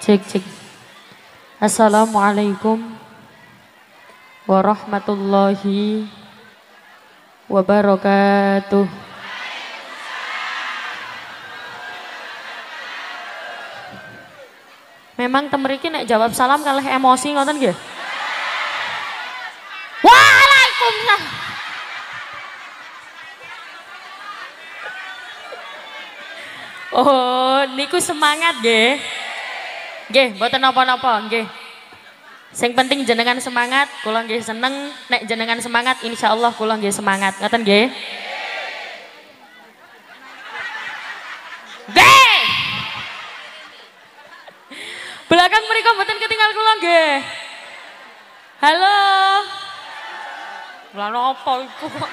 Cek cek. Assalamualaikum warahmatullahi wabarakatuh. Memang temeriki nek jawab salam kalih emosi ngoten nggih? Waalaikumsalam. Oh, niku semangat nggih. Nggih, mboten napa-napa, nggih. Sing penting jenengan semangat, kula nggih seneng nek jenengan semangat insyaallah kula nggih semangat. Ngoten nggih? Nggih. Belakang mriku mboten ketinggal kula nggih. Halo. Lah napa iku kok?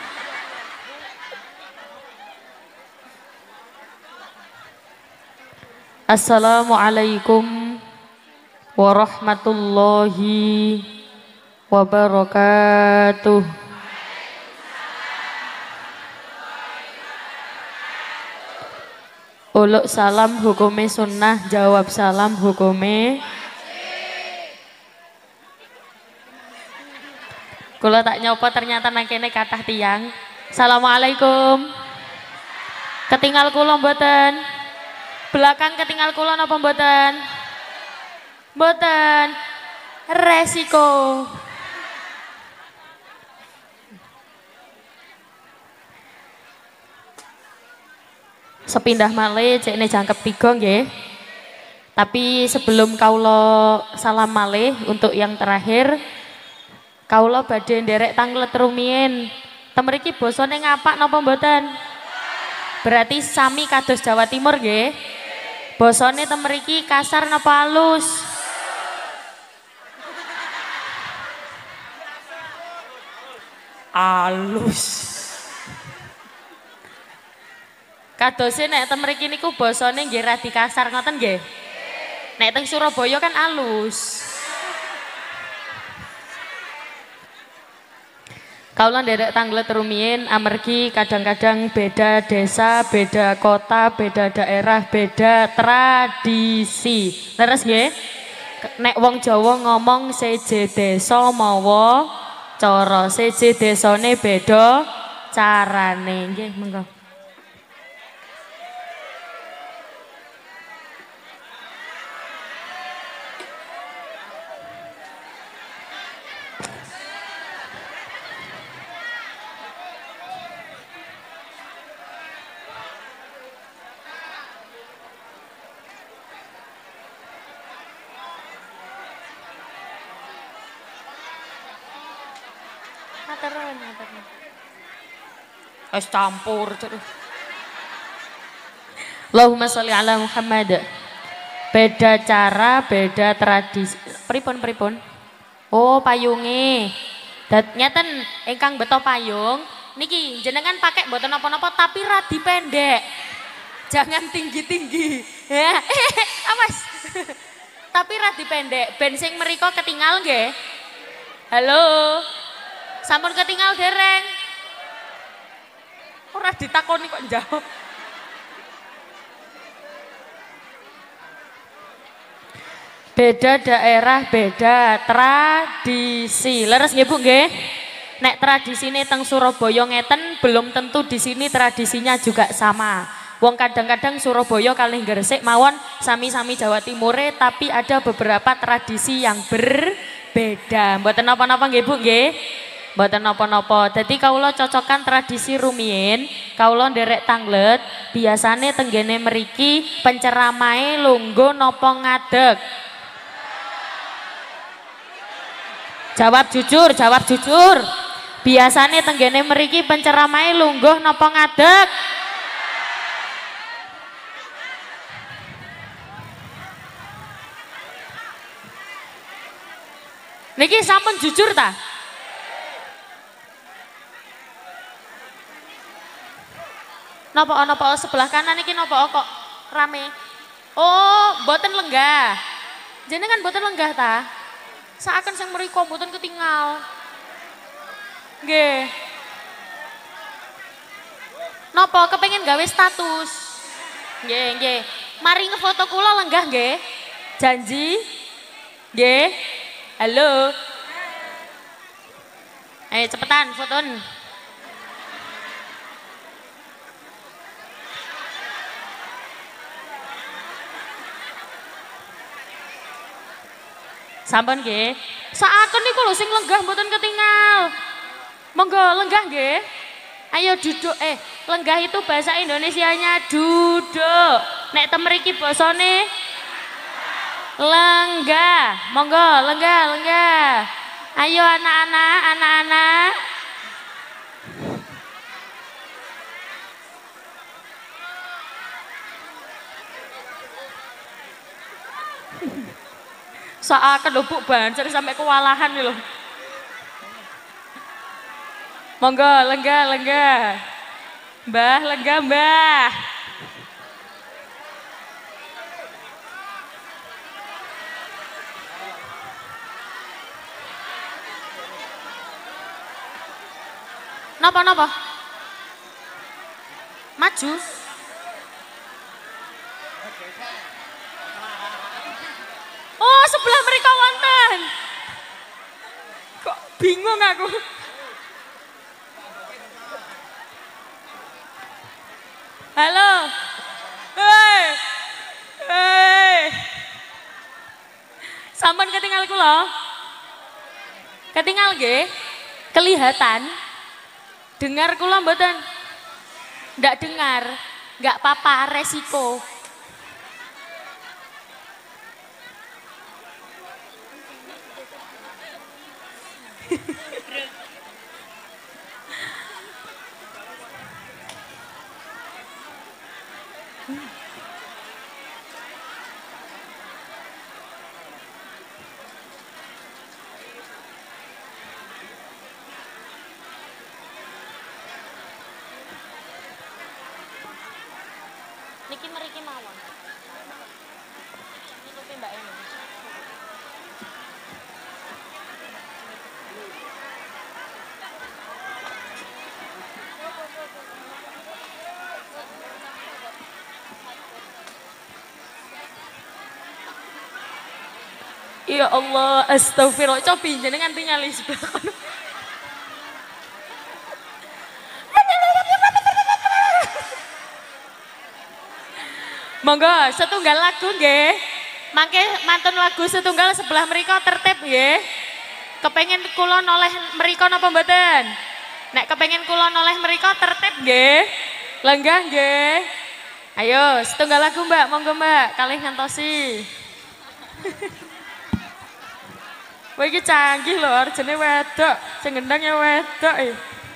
Assalamualaikum warahmatullahi wabarakatuh. Uluk salam hukume sunnah, jawab salam hukume. Kula tak nyopo ternyata nang kene kathah tiyang. Assalamualaikum. Ketinggal kula mboten? Belakang ketinggal kula napa mboten? Mboten. Resiko. Sepindah malih cekne jangkep 3 nggih. Tapi sebelum kaulo salam malih untuk yang terakhir, kaulo badhe nderek tanglet rumiyin. Temeriki basane ngapak napa mboten? Berarti sami kados Jawa Timur nggih. Basane temeriki kasar napa halus? Halus. Kadose nek temeriki niku basane nggih radi kasar ngoten nggih. Nek teng Surabaya kan halus. Kaula nderek tanglet rumiyin amargi kadang-kadang beda desa, beda kota, beda daerah, beda tradisi. Leres nggih? Nek wong Jawa ngomong seje desa mawa cara, seje desane beda carane. Nggih, monggo. Es campur terus. Allahumma sholli ala Muhammad. Beda cara, beda tradisi. Pripun? Oh, payunge. Nyeten ingkang beto payung niki jenengan pakai mboten napa-napa tapi radi pendek. Jangan tinggi-tinggi. Ya. Awas. Tapi radi pendek. Ben sing mriko ketinggal nggih. Halo. Sampun ketinggal dereng. Ora ditakoni kok njawab. Beda daerah, beda tradisi. Leres nggih Bu nggih? Nek tradisine teng Surabaya ngeten, belum tentu di sini tradisinya juga sama. Wong kadang-kadang Surabaya kalih Gresik mawon sami-sami Jawa Timure, tapi ada beberapa tradisi yang berbeda. Mboten napa-napa nggih Bu nggih? Mboten napa-napa. Dadi kawula cocokan tradisi rumiyin, kawula nderek tanglet, biasane tenggene mriki penceramahe lungguh napa ngadeg? Jawab jujur, jawab jujur. Biasane tenggene mriki penceramahe lungguh napa ngadeg? Niki sampun jujur ta? Napa sebelah kanan iki napa kok rame? Oh, mboten lenggah. Jenengan mboten lenggah ta? Seakan sing mriko mboten ketinggal. Nggih. Napa kepengin gawe status? Nggih, nggih. Mari ngefoto kula lenggah nggih. Janji? Nggih. Halo. Ayo cepetan foton. Sampun nggih. Saken niku lho sing lenggah mboten ketinggal. Monggo lenggah nggih. Ayo duduk lenggah itu bahasa Indonesianya duduk. Nek temeriki basane lenggah. Monggo lenggah. Ayo anak-anak. Saken lho Bu bancer sampai kewalahan lho. Monggo lenggah. Mbah lenggah Mbah. Napa? Maju. Oh, sebelah mereka wonten. Kok bingung aku. Halo. Hei. Sampun ketinggal kula. Ketinggal nggih? Kelihatan. Dengar kula mboten? Ndak dengar. Enggak apa-apa, resiko. Niki mriki mawon. Nitupi Mbak Eni. Ya Allah, astagfirullah. Coba jenengan tinggali sebelah kono. Monggo setunggal lagu nggih. Mangke mantun lagu setunggal sebelah mriko tertib nggih. Kepengin kula noleh mriko napa mboten? Nek kepengin kula noleh mriko tertib nggih. Lenggah nggih. Ayo setunggal lagu Mbak, monggo Mbak, kalih ngantosi. Wah iki canggih lho, arjane wedok, sing gendang ya wedok e.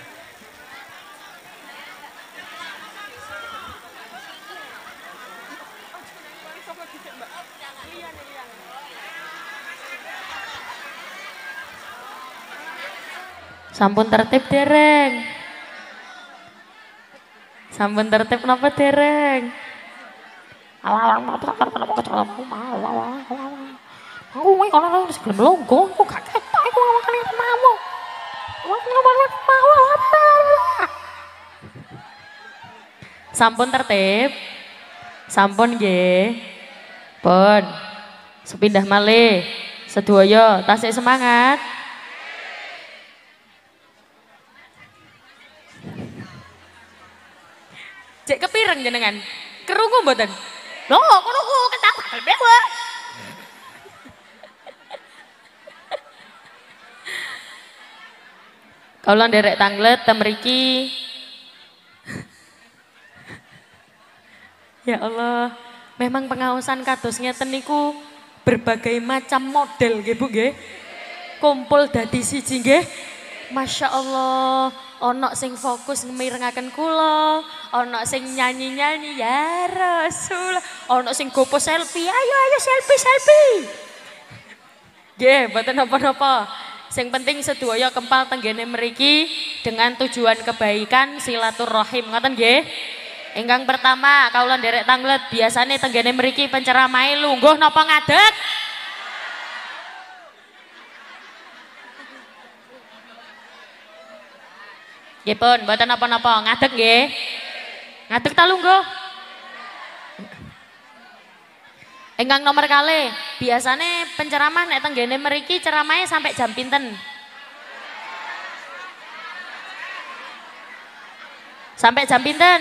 Sampun tertib dereng. Sampun tertib napa dereng? Aku mau kalau sebelum logo, aku gak ketok, aku ngomong kalian mau. Sampun tertib, sampun nggih, pun sepindah malih, sedoyo, tasik semangat. Cek kepireng jenengan, kerungu mboten? Loh, kerungu ketawa bewa. Kalau nderek tanglet temeriki. Ya Allah, memang pengawasan kados ngeten niku berbagai macam model nggih Bu nggih. Kumpul dadi siji nggih. Masya Allah, ono sing fokus ngemirengaken kula, ono sing nyanyi-nyanyi ya Rasul, ono sing gopo selfie, ayo selfie. Nggih, mboten napa-napa. Sing penting sedaya kempal tenggene mriki dengan tujuan kebaikan silaturahim. Ngoten nggih. Ingkang pertama kawula nderek tanglet biasane tenggene mriki penceramahe lungguh napa ngadeg? Nggih pun, mboten napa-napa, ngadeg nggih. Ngadeg ta lungguh? Ingkang nomor kali, biasanya penceramah nek tenggene meriki ceramahnya sampai jam pinten? Sampai jam pinten?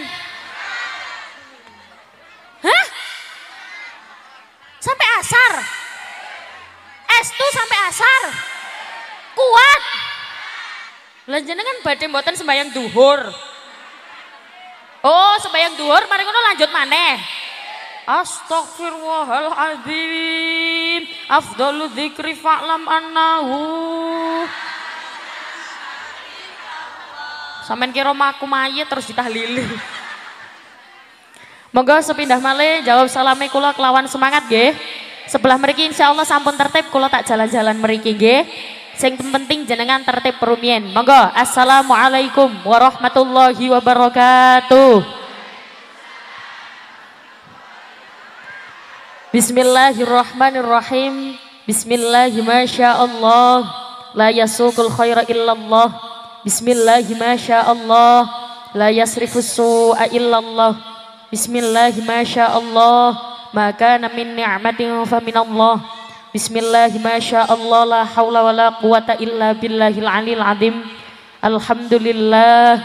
Hah? Sampai asar? Estu sampai asar? Kuat? Lah jenengan badhe mboten sembayang duhur. Oh, sembayang duhur mari ngono lanjut maneh. Astaghfirullahaladzim. Afdalu dzikri fa'lam annahu. Sampeyan kira aku mayit terus ditahlili. Monggo sepindah malih jawab salame kula kelawan semangat nggih. Sebelah mriki insyaallah sampun tertib kula tak jalan-jalan mriki nggih. Sing penting jenengan tertib perumien. Monggo. Assalamualaikum warahmatullahi wabarakatuh. Bismillahirrahmanirrahim. Bismillahirrahmanirrahim. La yasuqul khaira illallah. Bismillahirrahmanirrahim. La yasrifus su'a illallah. Bismillahirrahmanirrahim. Ma kana min ni'matin fa minallah. Bismillahirrahmanirrahim. La haula wala quwata illa billahil aliyil azim. Alhamdulillah.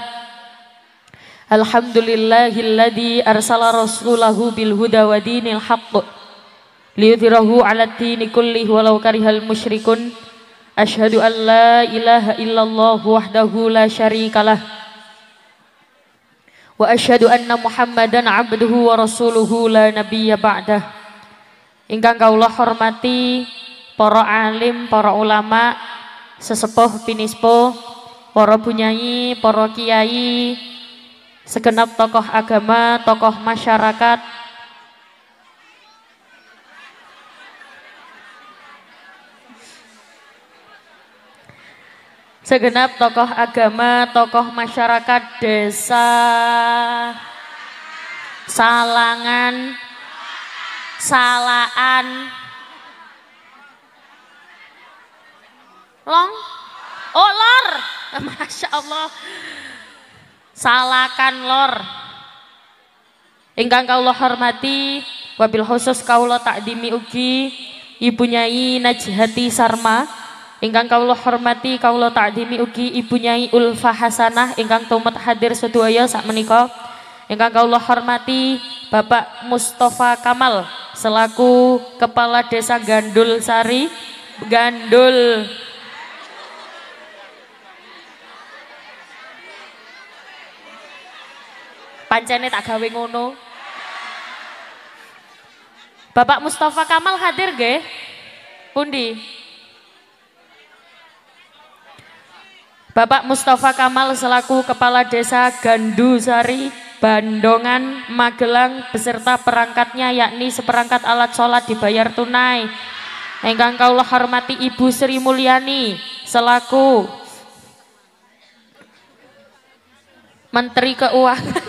Alhamdulillahilladzi arsala rasulahu bil huda wa dinil haqq liyudhhirahu 'alad dini kullihi walau karihal musyrikun. Asyhadu an la ilaha illallah wahdahu la syarikalah wa asyhadu anna Muhammadan 'abduhu wa rasuluhu la nabiyya ba'dah. Ingkang kawula hormati para alim, para ulama, sesepuh pinispo, para bunyai, para kiai, segenap tokoh agama, tokoh masyarakat, segenap tokoh agama, tokoh masyarakat desa Salangan, Salaan, Long, oh Lor, Masya Allah, Salakan Lor. Ingkang kawula hormati, wabil khusus kawula takdimi ugi Ibu Nyai Najhati Sarma. Ingkang kawula hormati kawula takdimi ugi Ibu Nyai Ulfa Hasanah ingkang tumet hadir sedaya sakmenika. Ingkang kawula hormati Bapak Mustafa Kamal selaku Kepala Desa Gandul Sari, Gandul pancene tak gawe ngono. Bapak Mustafa Kamal hadir nggih? Pundi? Bapak Mustafa Kamal selaku Kepala Desa Gandusari, Bandongan, Magelang beserta perangkatnya yakni seperangkat alat sholat dibayar tunai. Ingkang kawula hormati Ibu Sri Mulyani selaku Menteri Keuangan.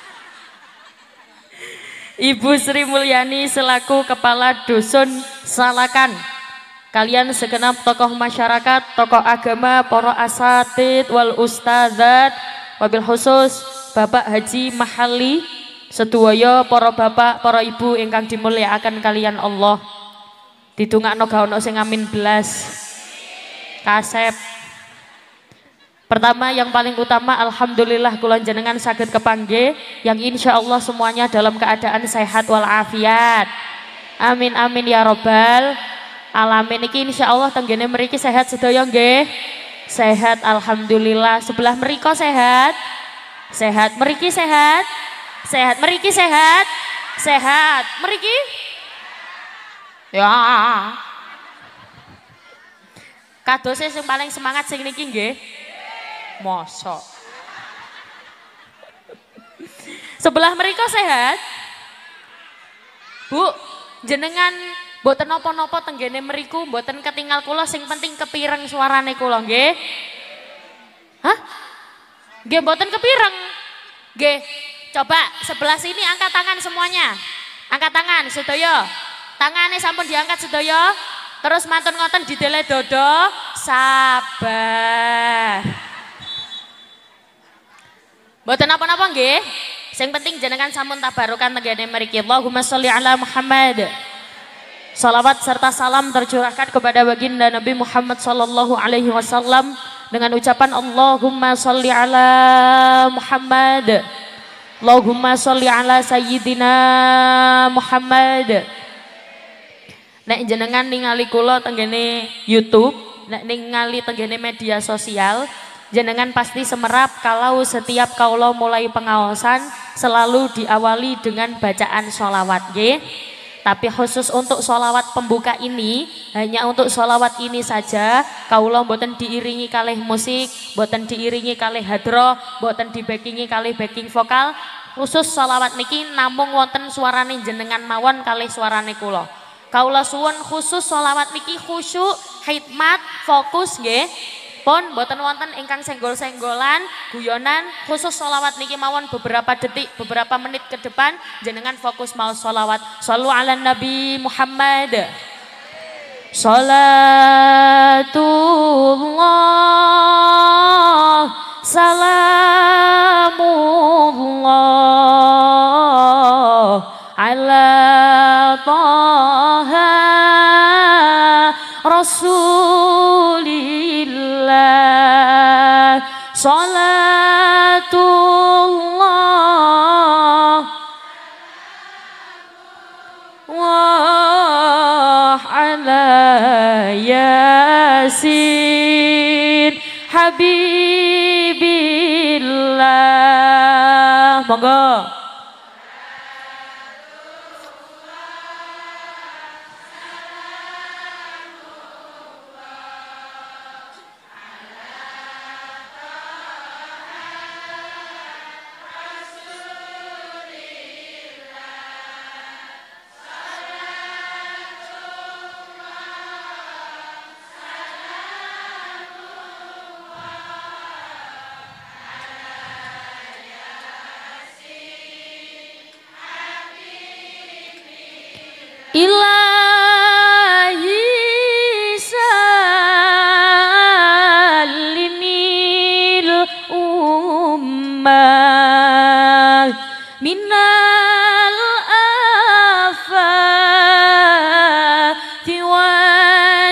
Ibu Sri Mulyani selaku Kepala Dusun Salakan. Kalian segenap tokoh masyarakat, tokoh agama, para asatid wal ustadzat, wabil khusus Bapak Haji Mahali, sedaya para bapak, para ibu ingkang dimulyakaken kalian Allah. Didongakno ga ono sing amin belas. Kasep. Pertama yang paling utama alhamdulillah kula jenengan saged kepanggih yang insya Allah semuanya dalam keadaan sehat walafiat. Amin amin ya robbal alamin. Iki insya Allah tenggene mriki sehat sedaya nggih. Sehat alhamdulillah. Sebelah mriko sehat. Sehat mriki sehat. Sehat mriki sehat. Sehat mriki. Ya. Kadose sing paling semangat sing niki nggih. Mosok. Sebelah mereka sehat. Bu, jenengan mboten napa-napa tenggene mriku, mboten ketinggal kula sing penting kepireng suarane kula nggih. Hah? Nggih mboten kepireng. Nggih. Coba sebelah sini angkat tangan semuanya. Angkat tangan sedaya. Tangane sampun diangkat sedaya. Terus mantun ngoten didele dodo. Sabar. Mboten napa-napa nggih. Sing penting jenengan sampun tabarukan tenggene mriki. Allahumma sholli ala Muhammad. Salawat serta salam tercurahkan kepada baginda Nabi Muhammad sallallahu alaihi wasallam dengan ucapan Allahumma sholli ala Muhammad. Allahumma sholli ala sayyidina Muhammad. Nek jenengan ningali kula tenggene YouTube, nek ningali tenggene media sosial, jenengan pasti semerap kalau setiap kaula mulai pengaosan selalu diawali dengan bacaan sholawat, nggih. Tapi khusus untuk sholawat pembuka ini, hanya untuk sholawat ini saja, kaula mboten diiringi kalih musik, mboten diiringi kalih hadroh, mboten dibackingi kalih backing vokal. Khusus sholawat niki namung wonten suarane jenengan mawon kalih suarane kula. Kaula suwun khusus sholawat niki khusyuk, hikmat, fokus nggih. Pun boten wonten ingkang senggol-senggolan, guyonan, khusus sholawat niki mawon beberapa detik, beberapa menit ke depan jenengan fokus mau sholawat. Shallu ala Nabi Muhammad. Salatullah salamullah ala Taha Rasulillah. Salatullah wa ala Yasin Habibillah. Monggo. Ilahi salimil ummah minal afati wan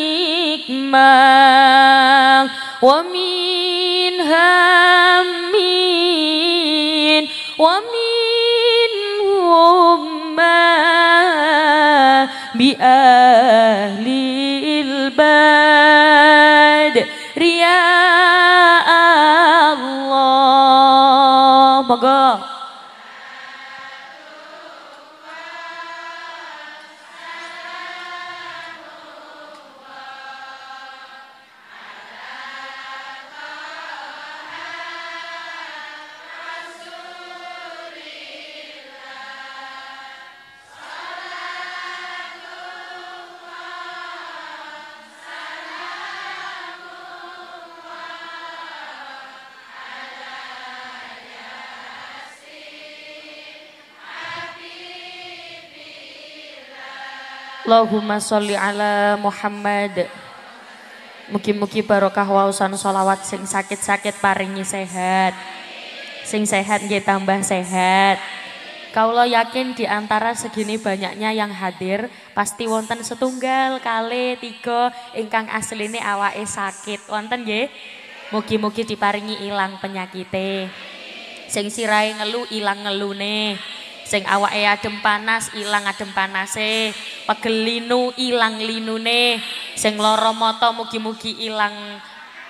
nikmah wa min hammin wa min bi ahlil bad riya Allah. Moga Allahumma sholli ala Muhammad. Mugi-mugi barokah wausan sholawat sing sakit-sakit paringi sehat. Sing sehat nggih tambah sehat. Kaula yakin di antara segini banyaknya yang hadir pasti wonten setunggal kali tiga ingkang asline awake sakit. Wonten nggih? Mugi-mugi diparingi ilang penyakite. Sing sirahe ngelu ilang ngelune. Sing awake adem panas ilang adem panase, pegel linu ilang linune, sing lara mata mugi-mugi ilang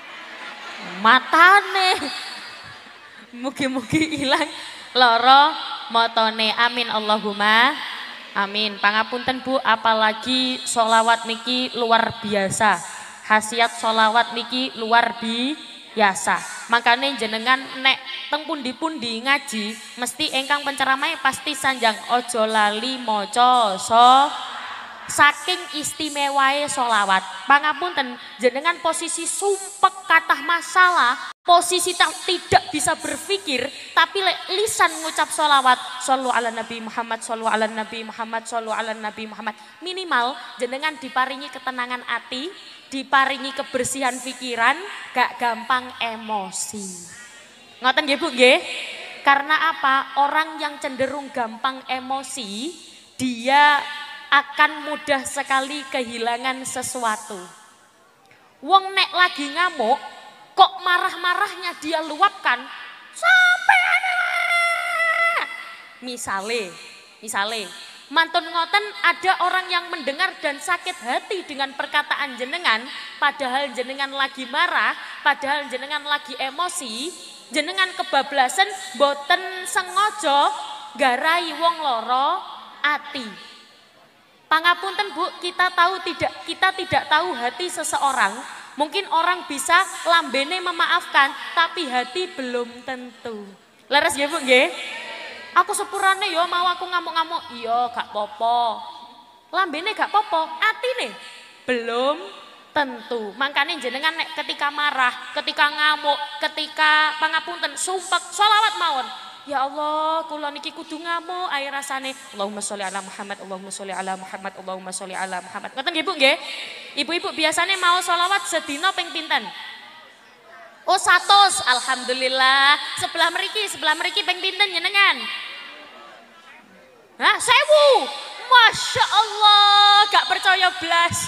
matane, mugi-mugi ilang lara matane. Amin Allahumma amin. Pangapunten Bu, apalagi sholawat niki luar biasa, khasiat sholawat niki luar biasa. Makanya jenengan nek teng pundi-pundi ngaji mesti engkang penceramai pasti sanjang ojo lali maca saking istimewae sholawat. Pangapunten jenengan posisi sumpek kathah masalah, posisi tidak bisa berpikir, tapi lisan ngucap sholawat shollu ala Nabi Muhammad, shollu ala Nabi Muhammad, shollu ala Nabi Muhammad. Minimal jenengan diparingi ketenangan hati, diparingi kebersihan pikiran, gak gampang emosi. Ngoten nggih Bu nggih? Karena apa? Orang yang cenderung gampang emosi, dia akan mudah sekali kehilangan sesuatu. Wong nek lagi ngamuk, kok marah-marahnya dia luapkan sampai misale mantun ngoten ada orang yang mendengar dan sakit hati dengan perkataan jenengan, padahal jenengan lagi marah, padahal jenengan lagi emosi, jenengan kebablasan boten sengaja garai wong loro ati. Pangapunten Bu, kita tidak tahu hati seseorang. Mungkin orang bisa lambene memaafkan, tapi hati belum tentu. Leres ya Bu nggih? Aku sepurane ya mau aku ngamuk-ngamuk, iya gak popo. Lambene gak popo, atine belum tentu. Makanya jenengan nek ketika marah, ketika ngamuk, ketika pangapunten sumpek sholawat mawon. Ya Allah, kula niki kudu ngamuk ae rasane. Allahumma sholli ala Muhammad, Allahumma sholli ala Muhammad, Allahumma sholli ala Muhammad. Ngoten nggih Bu nggih? Ibu-ibu biasanya mau sholawat sedina ping pinten? Oh 100, alhamdulillah. Sebelah mriki ping pinten jenengan? Hah, 1000. Masya Allah, gak percaya blas.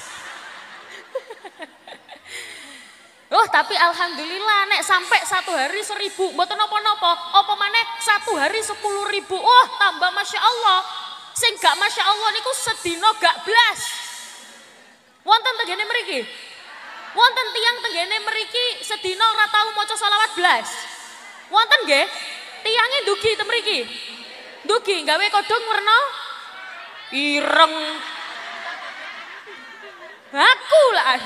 Oh tapi alhamdulillah nek sampai 1 hari 1000, mboten napa-napa. Apa maneh 1 hari 10.000. Oh tambah Masya Allah. Sing gak Masya Allah niku sedina gak blas. Wonten tenggene mriki? Wonten tiyang tenggene mriki sedina ora tau maca selawat blas. Wonten nggih? Tiyange ndugi ten mriki. Ndugi gawe kodhong werna ireng. Aku lah.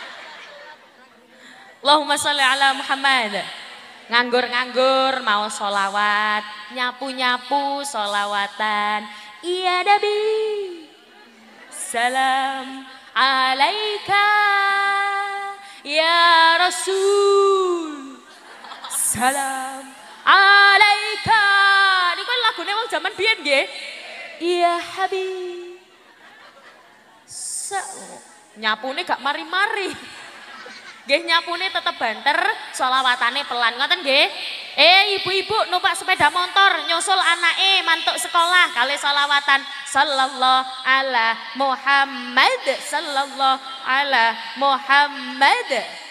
Allahumma sholli ala Muhammad. Nganggur-nganggur mau sholawat, nyapu-nyapu sholawatan. Iya Nabi, salam alaika ya Rasul, salam alaika. Ini kan lagunya wong zaman biyen nggih. Iya Habib. Nyapune gak mari-mari. Nggih nyapune tetep banter, sholawatane pelan. Ngoten nggih? Ibu-ibu numpak sepeda motor nyusul anake mantuk sekolah kali sholawatan sallallahu ala Muhammad, sallallahu ala Muhammad.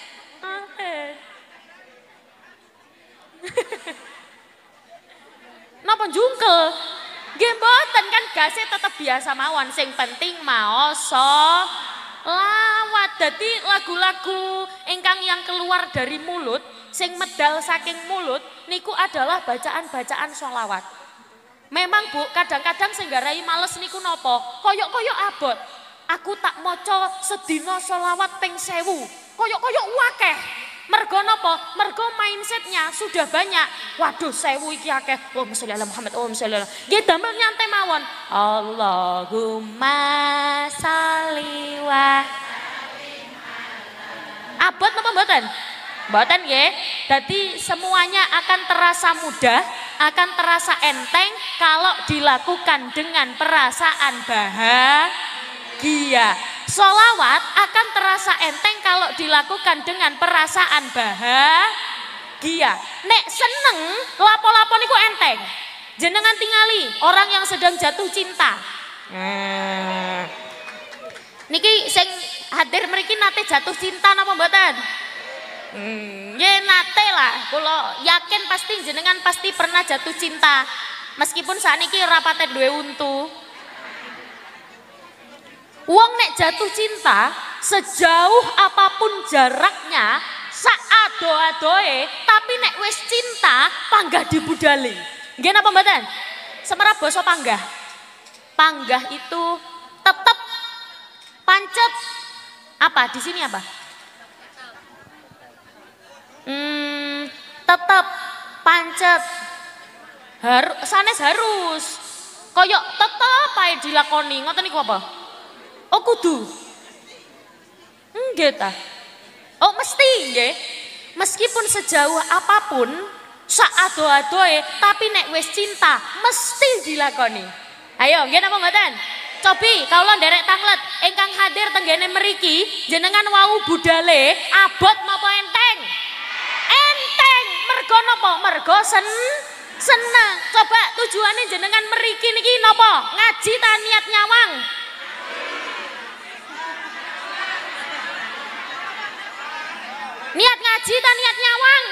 Napa jungkel? Nggih mboten kan gase tetep biasa mawon, sing penting maoso lawat. Dadi lagu-lagu ingkang yang keluar dari mulut, sing medal saking mulut niku adalah bacaan-bacaan sholawat. Memang Bu, kadang-kadang sing garai males niku napa? Koyok-koyok abot. Aku tak maca sedina sholawat ping 1000. Koyok-koyok akeh. Mergo napa? Mergo mindsetnya sudah banyak. Waduh 1000 iki akeh. Allahumma sholli ala Muhammad, Allahumma sholli ala. Nggih damel nyantai mawon. Allahumma sholli wa abot napa mboten? Mboten nggih. Dadi semuanya akan terasa mudah, akan terasa enteng kalau dilakukan dengan perasaan bahagia. Sholawat akan terasa enteng kalau dilakukan dengan perasaan bahagia. Nek seneng, lapo-lapo niku enteng. Jenengan tingali orang yang sedang jatuh cinta. Niki sing hadir mriki nate jatuh cinta napa mboten? Nggih nate lah. Kula yakin pasti jenengan pasti pernah jatuh cinta. Meskipun sakniki ora pate duwe untu. Wong nek jatuh cinta sejauh apapun jaraknya saat doa-doe, tapi nek wis cinta panggah dibudali. Nggih napa mboten? Semerap basa panggah. Panggah itu tetap pancet. Apa di sini apa? Tetap pancet. Sanes harus. Koyok tetep ae dilakoni. Ngoten niku apa? Oh kudu. Nggih ta. Oh mesti nggih. Meskipun sejauh apapun saat doa-doe, tapi nek wis cinta mesti dilakoni. Ayo nggih napa mboten? Cobi kawula nderek tanglet ingkang hadir tenggene mriki jenengan wau budale abot napa enteng? Enteng. Mergo napa? Mergo seneng. Coba tujuane jenengan mriki niki napa? Ngaji ta niat nyawang? ngaji ta niat nyawang?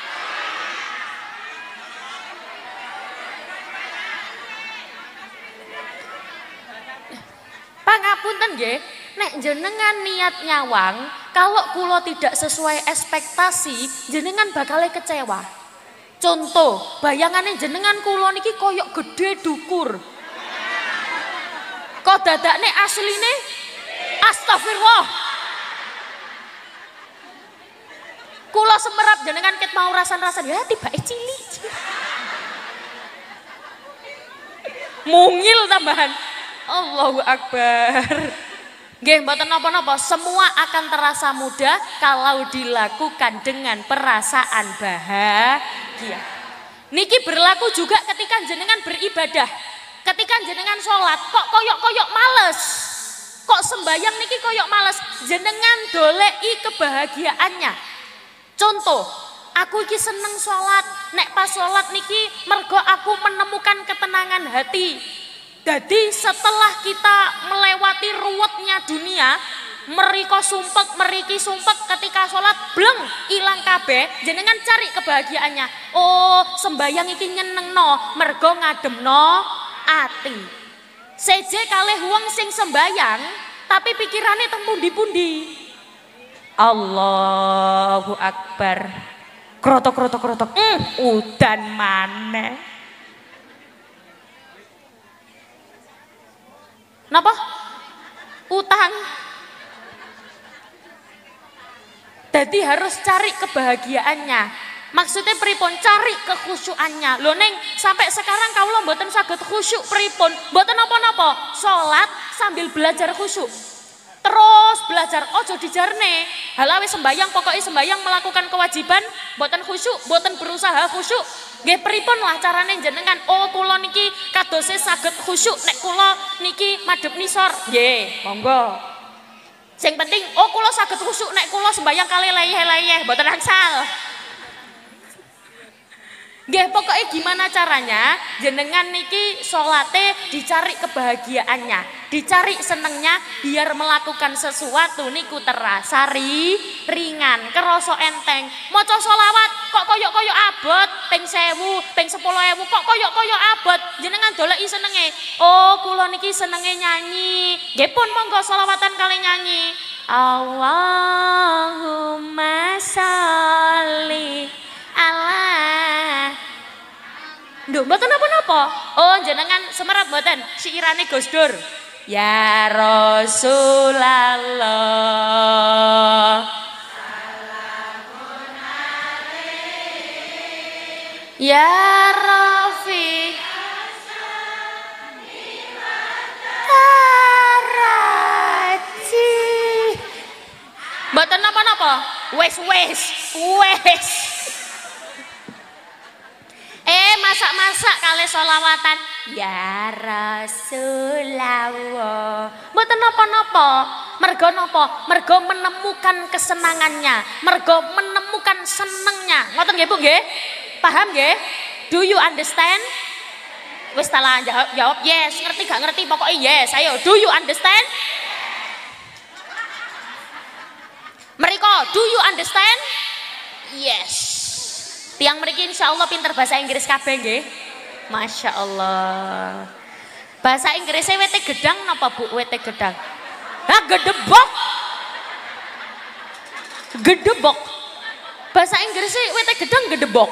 Pangapunten nggih, nek jenengan niat nyawang, kalau kula tidak sesuai ekspektasi, jenengan bakal kecewa. Contoh, bayangannya jenengan kula niki koyok gede dukur. Kok dadakne asline astagfirullah. Kula semerap jenengan ket mau rasan-rasan ya tibake cilik. Mungil tambahan. Allahu Akbar. Nggih mboten napa-napa, semua akan terasa mudah kalau dilakukan dengan perasaan bahagia. Niki berlaku juga ketika jenengan beribadah. Ketika jenengan sholat kok koyok-koyok males. Kok sembayang niki koyok males. Jenengan dolei kebahagiaannya. Contoh, aku iki seneng sholat. Nek pas sholat niki mergo aku menemukan ketenangan hati. Jadi setelah kita melewati ruwetnya dunia, meriko sumpek, meriki sumpek ketika sholat, bleng, ilang kabeh, jenengan cari kebahagiaannya. Oh, sembayang iki nyenengno, mergo ngademno ati. Seje kalih wong sing sembayang, tapi pikirannya teng pundi-pundi. Allahu Akbar. Krotok. Udan maneh. Napa? Utang. Jadi harus cari kebahagiaannya. Maksudnya pripun? Cari kekhusyukannya. Lho neng, sampai sekarang kawula mboten saged khusyuk pripun? Mboten napa-napa. Salat sambil belajar khusyuk. Terus belajar ojo dijarne. Halawe sembayang, pokoknya sembayang melakukan kewajiban, mboten khusyuk, mboten berusaha khusyuk. Nggih pripun lah carane jenengan? Oh kula niki kadose saged khusyuk nek kula niki madhep nisor. Nggih, monggo. Sing penting oh kula saged khusyuk nek kula sembayang kali leyeh-leyeh, mboten angsal. Nggih pokoknya gimana caranya jenengan niki salate dicari kebahagiaannya, dicari senengnya biar melakukan sesuatu niku terasa ringan, kerasa enteng. Maca selawat kok koyok-koyok abot, ping 1000, ping 10.000 kok koyok-koyok abot. Jenengan doleki senenge. Oh, kula niki senenge nyanyi. Nggih pun monggo selawatan kali nyanyi. Allahumma sholli ala. Duh, mboten napa-napa. Oh, jenengan semerap mboten syairane Gus Dur. Ya Rasulullah. Salamun alaik. Ya Rafi. Taraji. Mboten napa-napa. Wes. Masak-masak kali sholawatan ya Rasulullah. Mboten napa-napa. Mergo napa? Mergo menemukan kesenangannya, mergo menemukan senengnya. Ngoten nggih Bu nggih? Paham nggih? Do you understand? Wis talah jawab yes, ngerti gak ngerti pokoknya yes. Ayo, do you understand? Mereka, do you understand? Yes. Tiang mriki insyaallah pinter bahasa Inggris kabeh nggih. Masya Allah. Bahasa Inggrisnya wete gedang napa Bu? Wete gedang. Hah, gedebok. Gedebok. Bahasa Inggrisnya wete gedang gedebok.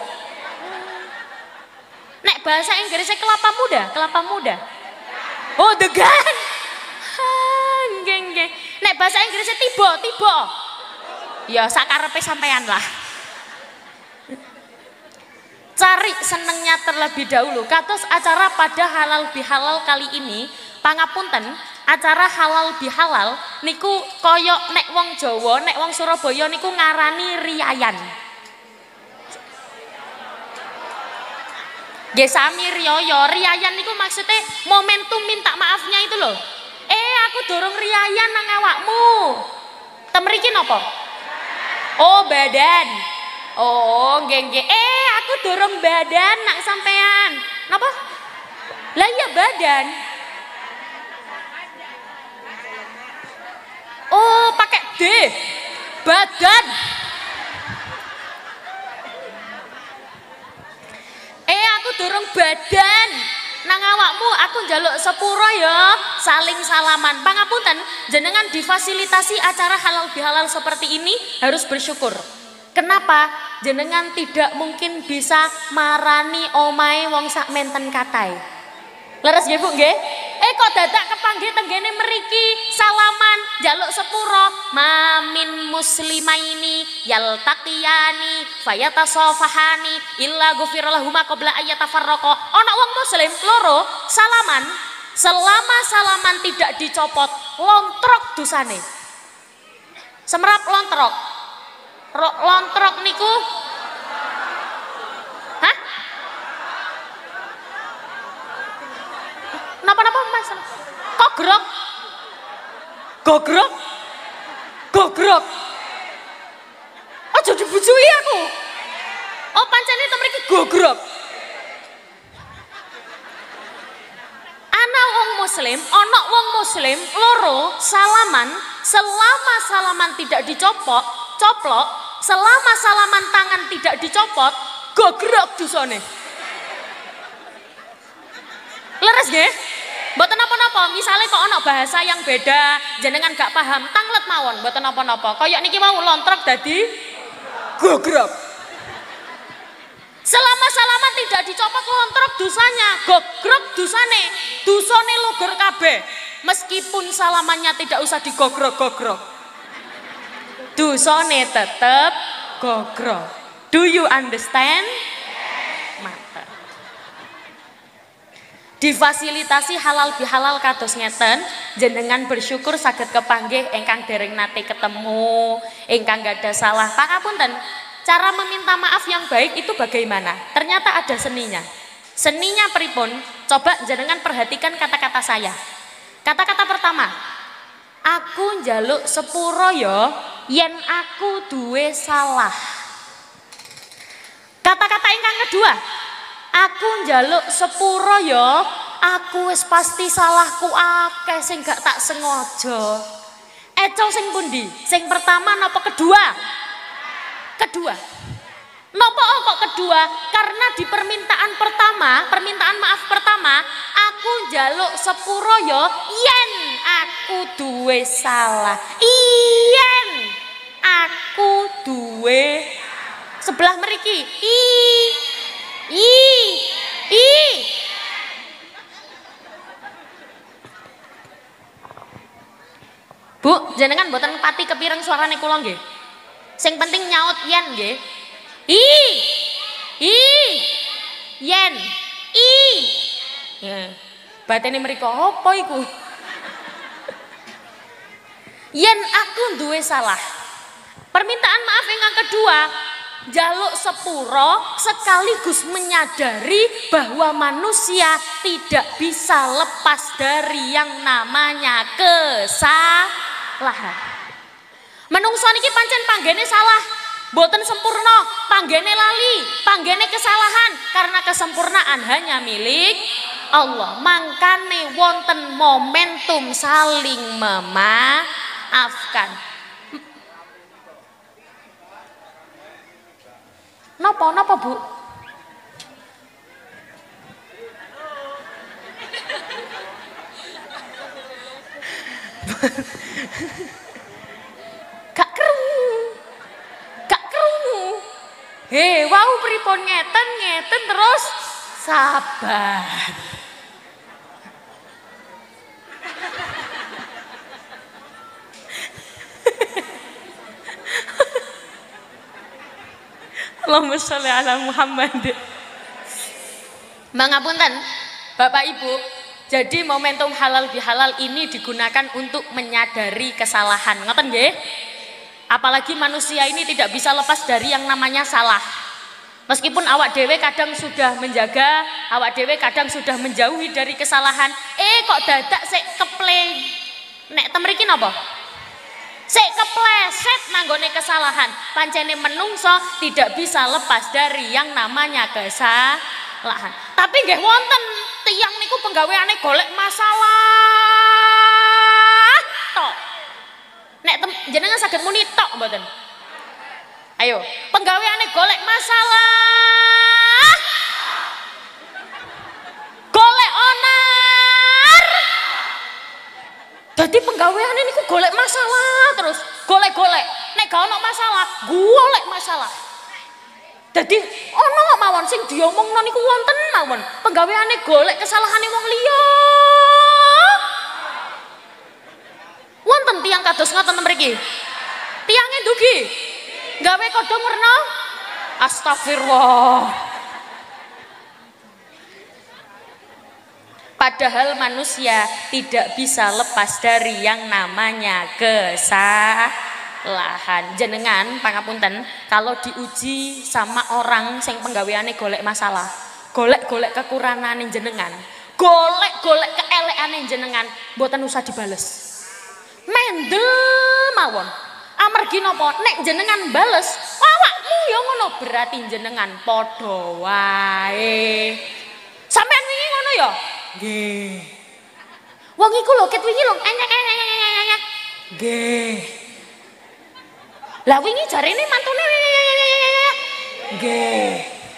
Nek bahasa Inggrisnya kelapa muda. Oh, degan. Nggih. Nek bahasa Inggrisnya tiba. Ya sakarepe sampean lah. Cari senengnya terlebih dahulu. Kados acara pada halal bihalal kali ini, pangapunten, acara halal bihalal niku koyok nek wong Jawa, nek wong Surabaya niku ngarani riyayan. Nggih sami riyaya. Riyayan niku maksudnya momentum minta maafnya itu loh. Aku dorong riyayan nang awakmu. Temriki napa? Oh, badan. Oh, nggih. Aku dorong badan nak sampean. Napa? Lah iya badan. Oh, pakai D. Badan. durung badan. Nang awakmu aku njaluk sepuro ya, saling salaman. Pangapunten, jenengan difasilitasi acara halal bihalal seperti ini harus bersyukur. Kenapa? Jenengan tidak mungkin bisa marani omahe wong sak menten katai. Leres nggih Bu nggih? Kok dadak kepanggih tenggene mriki salaman njaluk sepuro. Mamin muslimaini yaltaqiyani fayatasafahani illa ghufira lahum qabla ayyatafarraqa. Ana wong muslim loro salaman, selama salaman tidak dicopot lontrok dosane. Semerap lontrok. Lontrok niku hah? Napa-napa Mas? Kogrok. Gogrok. Gogrok. Aja dibujui aku. Oh pancen itu mriki gogrok. Ana wong muslim, ana wong muslim loro salaman, selama salaman tidak dicopot, coplok, selama salaman tangan tidak dicopot, gogrok dosane. Leres nggih? Mboten napa-napa, misale kok ana bahasa yang beda, jenengan gak paham, tanglet mawon, mboten napa-napa. Kaya niki mau lontrok dadi gogrok. Selama salaman tidak dicopot lontrok dosanya, gogrok dosane. Dosane lugur kabeh. Meskipun salamannya tidak usah digogrok-gogrok. Dosane tetep gogrok. Do you understand? Mantap. Difasilitasi halal bihalal kados ngeten, jenengan bersyukur saged kepanggih ingkang dereng nate ketemu, ingkang gadah salah. Pangapunten, cara meminta maaf yang baik itu bagaimana? Ternyata ada seninya. Seninya pripun? Coba jenengan perhatikan kata-kata saya. Kata-kata pertama, aku njaluk sepuro ya yen aku duwe salah. Kata-kata ingkang kedua, aku njaluk sepuro ya, aku wis pasti salahku akeh sing gak tak sengaja. Eco sing pundi? Sing pertama napa kedua? Kedua. Napa kok kedua? Karena di permintaan pertama, permintaan maaf pertama, aku njaluk sepuro ya yen aku duwe salah. Yen aku duwe sebelah mriki. Bu, jenengan mboten pati kepireng suarane kula nggih. Sing penting nyaut yen nggih. Yen. Ya. Batene mriko apa iku? Yen aku duwe salah. Permintaan maaf yang kedua, jaluk sepuro sekaligus menyadari bahwa manusia tidak bisa lepas dari yang namanya kesalahan. Menungso niki pancen panggene salah, boten sempurna, panggene lali, panggene kesalahan, karena kesempurnaan hanya milik Allah. Mangkane wonten momentum saling memaafkan. Napa Bu? Gak krungu. Wau pripun ngeten terus sabar. Allahumma sholli ala Muhammad. Mangapunten Bapak Ibu, jadi momentum halal bihalal ini digunakan untuk menyadari kesalahan. Ngoten nggih? Apalagi manusia ini tidak bisa lepas dari yang namanya salah. Meskipun awak dewe kadang sudah menjaga, awak dewe kadang sudah menjauhi dari kesalahan. Kok dadak sik keplay. Nek temriki napa? Sik kepleset nanggone kesalahan. Pancene menungso tidak bisa lepas dari yang namanya kesalahan. Tapi nggih wonten tiyang niku penggaweane golek masalah tok. Nek jenengan saged muni tok mboten? Ayo, penggaweane golek masalah. Dadi penggaweane niku golek masalah terus, golek-golek. Nek gak ono masalah, golek masalah. Dadi ono mawon sing diomongno niku wonten mawon. Penggaweane golek kesalahane wong liya. Wonten tiyang kados ngoten mriki. Tiyange ndugi. Gawe kodhong werna astagfirullah. Padahal manusia tidak bisa lepas dari yang namanya kesalahan. Jenengan pangapunten kalau diuji sama orang sing penggaweane golek masalah, golek-golek kekurangane jenengan, golek-golek keelekane jenengan, mboten usah dibales. Mendel mawon. Amargi napa? Nek jenengan bales, awakmu ya ngono berarti jenengan padha wae. Sampeyan wingi ngono ya? Nggih. Wong iku lho ket wingi lho enyek. Nggih. Lah wingi jarene mantune nggih.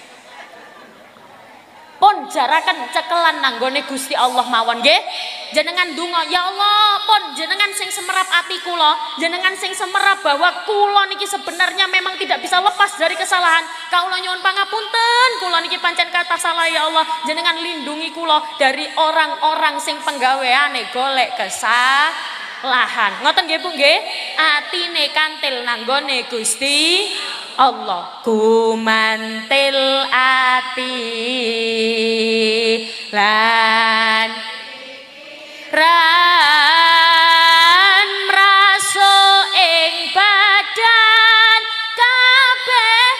Pun jaraken cekelan nanggone Gusti Allah mawon nggih. Jenengan donga, ya Allah, pun jenengan sing semerap ati kula, jenengan sing semerap bahwa kula niki sebenarnya memang tidak bisa lepas dari kesalahan. Kula nyuwun pangapunten, kula niki pancen kata salah ya Allah. Jenengan lindungi kula dari orang-orang sing penggaweane golek kesalahan. Ngoten nggih Bu nggih? Atine kantil nanggone Gusti Allah. Gumantil ati lan ran mraso ing badan kabeh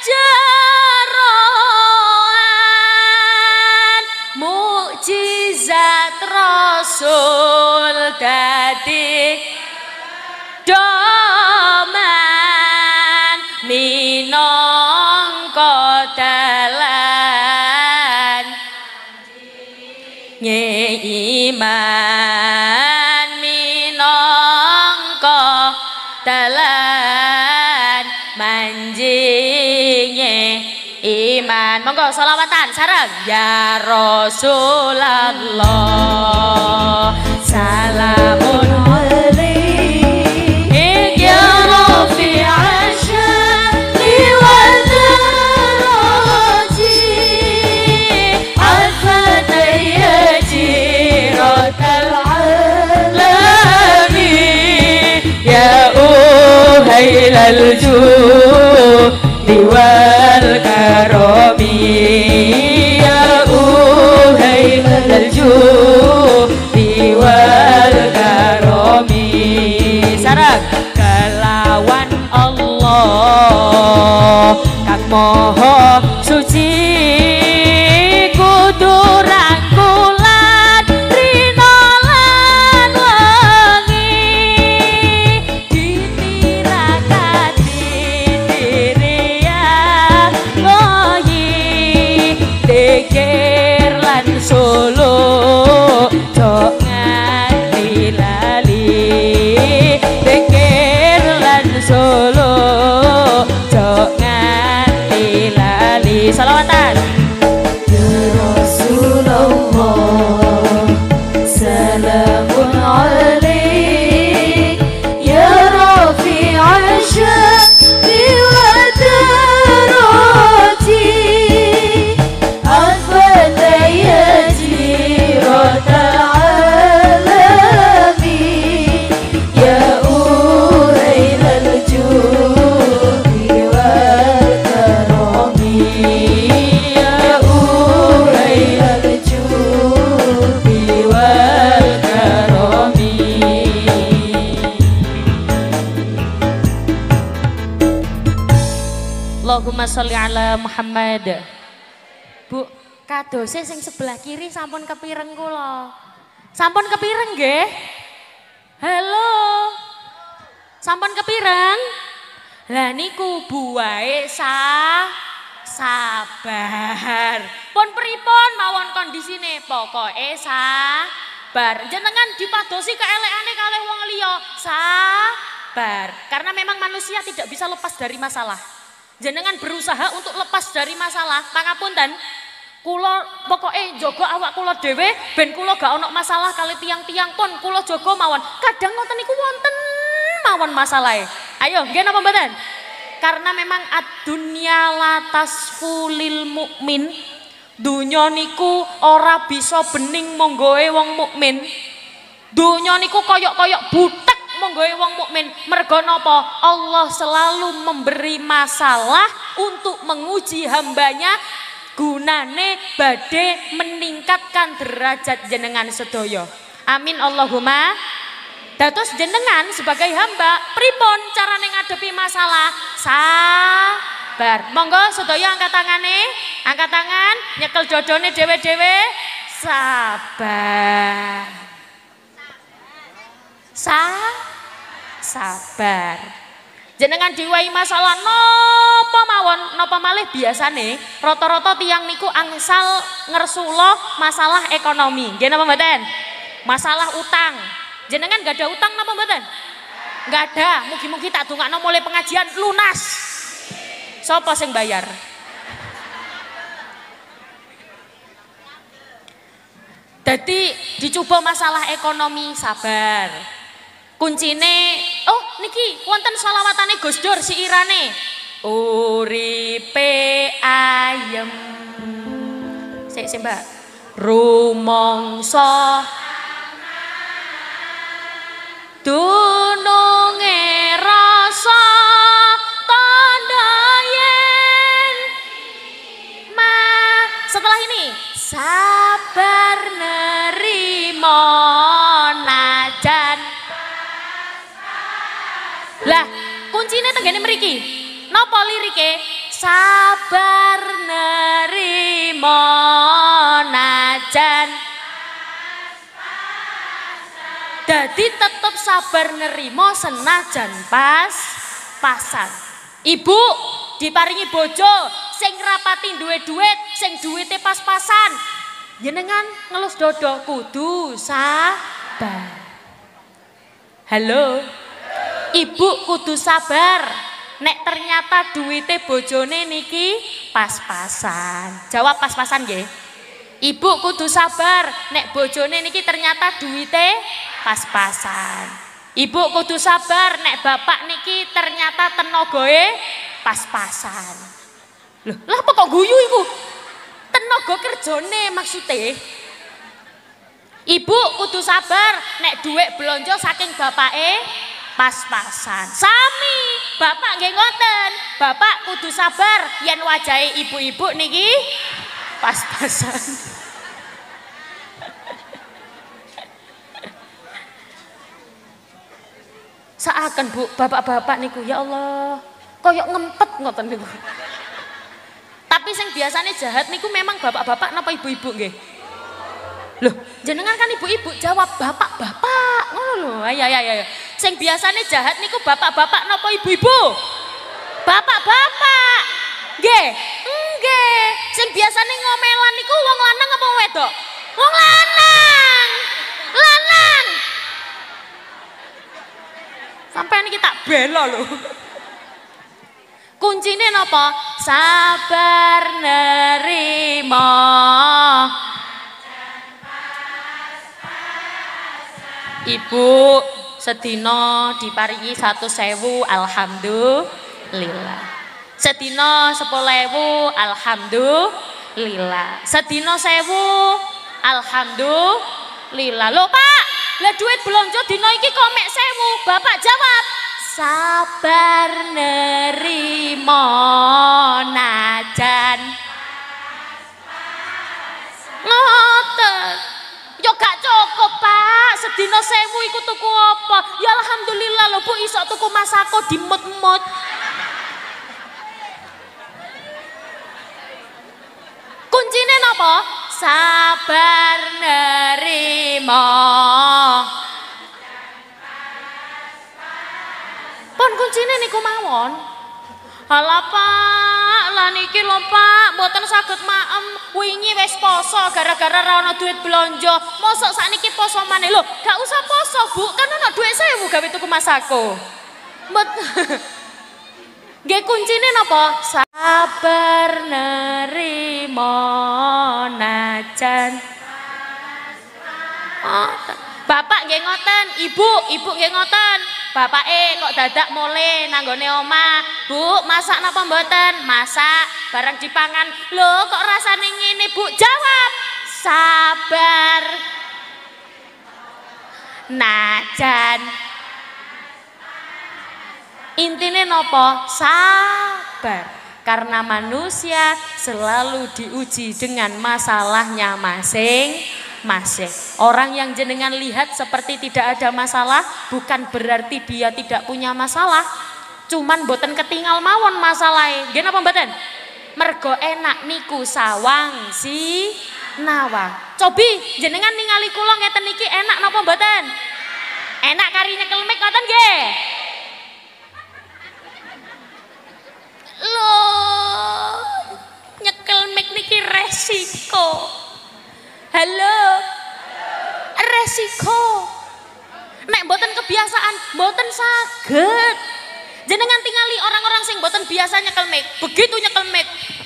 jeroan mukjizat Rasul dadi doman minangka dalan iman minangka dalan manjinge iman. Monggo selawatan sareng ya Rasulullah salamun alaik ya rafi'an syarri wa daraji al-fatayya jiratal alami ya uhailal judi wal karami ya uhailal judi wal karami sarang kelawan Allah kang moho suci kudu rangkulan rino lan wengi ditirakat diriya ngoyi dikir lan solo jok nganti lali dikir lan solo jok nganti lali. Salawatan ya Rasulullah salamun alaik ya rafi'an syarri wa darati al-fatayya jiratal alami ya urailal judi wal karami ya urailal judi wal karami. Allahumma sholli ala Muhammad. Bu, kadose sing sebelah kiri sampun kepireng kula. Sampun kepireng nggih? Halo. Sampun kepireng? Lah niku buahe sabar. Pun pripun mawon kondisine? Pokoke sabar. Jenengan dipadosi keelekane kalih wong liya. Sabar. Karena memang manusia tidak bisa lepas dari masalah. Jenengan berusaha untuk lepas dari masalah. Pangapunten. Kula pokoknya jaga awak kula dhewe ben kula gak ono masalah kali tiang-tiang pun kula jaga mawon. Kadang ngoten niku wonten mawon masalahe. Ayo, nggih napa mboten? Karena memang ad-dunya la tasfulil mukmin. Dunya niku ora bisa bening monggoe wong mukmin. Dunya niku koyok-koyok butek monggoe wong mukmin. Mergo napa? Allah selalu memberi masalah untuk menguji hambanya, gunane badhe meningkatkan derajat jenengan sedaya. Amin Allahumma. Dados jenengan sebagai hamba pripun carane ngadepi masalah? Sabar. Monggo sedaya angkat tangane, angkat tangan, nyekel dodone dhewe-dhewe. Sabar. Sabar. Jenengan diwai masalah napa mawon, napa malih biasane rata-rata tiyang niku angsal ngersula masalah ekonomi. Nggih napa mboten? Masalah utang. Jenengan gak ada utang napa mboten? Gak ada. Mugi-mugi tak dongakno mulai pengajian lunas. Sapa sing bayar? Jadi dicoba masalah ekonomi, sabar. Kuncine, oh niki wonten selawatane Gus Dur siirane. Uripe ayem. Sik Mbak. Rumangsa dununge rasa tanda yen setelah ini sabar nerimo najan. Lah kuncine tenggene mriki napa lirike? Sabar nerimo najan. Jadi tetap sabar nerimo senajan pas-pasan. Ibu diparingi bojo sing rapati duwe duit, sing duwite pas-pasan. Jenengan ngelus dodo kudu sabar. Halo. Ibu kudu sabar. Nek ternyata duwite bojone niki pas-pasan. Jawab pas-pasan nggih. Ibu kudu sabar nek bojone niki ternyata duwite pas-pasan. Ibu kudu sabar nek bapak niki ternyata tenagae pas-pasan. Loh, lah apa kok guyu iku? Tenaga kerjane maksude. Ibu kudu sabar nek dhuwit blonjo saking bapake pas-pasan. Sami, bapak nggih ngoten. Bapak kudu sabar yen wajahe ibu-ibu niki pas-pasan. Seakan Bu, bapak-bapak niku ya Allah, koyok ngempet ngoten niku. Tapi sing biasanya jahat niku memang bapak-bapak napa ibu-ibu nggih? Loh, jenengan kan ibu-ibu, jawab bapak-bapak. Ngono lho. Ayo. Sing biasanya jahat niku bapak-bapak napa ibu-ibu? Bapak-bapak. Nggih. Nggih. Sing biasanya ngomelan niku wong lanang apa wedok? Wong lanang. Lanang. Sampai ini kita bela loh. Kuncine napa? Sabar nerimo. Ibu sedina diparingi 1.000 alhamdulillah. Sedina 10.000 alhamdulillah. Sedina 1.000 alhamdulillah. Lho Pak, lah duit belanja dina iki kok mek 1.000. Bapak jawab, sabar nerimo najan. Ngoten. Yo gak cukup Pak, sedina 1.000 iku tuku apa? Ya alhamdulillah lho Bu iso tuku masako dimut-mut. Kuncine napa? Sabar nerimo. Pon kuncine niku mawon. Halah Pak, lah niki lho Pak, mboten saged maem. Wingi wis poso gara-gara ra ono duit blonjo. Mosok sakniki poso maneh lho? Gak usah poso, Bu. Kan ono duit 1.000 gawe tuku masako. Nggih kuncine napa? Sabar nerimo najan. Oh, Bapak nggih ngoten, Ibu nggih ngoten. Bapake kok dadak mule nanggone omah. Bu, masak napa mboten? Masak, barang dipangan. Lho, kok rasane ngene, Bu? Jawab. Sabar. Najan. Intine napa? Sabar. Karena manusia selalu diuji dengan masalahnya masing-masing. Orang yang jenengan lihat seperti tidak ada masalah bukan berarti dia tidak punya masalah. Cuman boten ketinggal mawon masalahe. Nggih napa mboten? Mergo enak niku sawang si nawang. Cobi jenengan ningali kula ngeten niki enak napa mboten? Enak kari nyekel mik ngoten nggih? Loh, nyekel mic niki resiko. Halo. Resiko. Nek mboten kebiasaan, mboten saged. Jenengan tingali orang-orang sing mboten biasa nyekel mic. Begitu nyekel mic.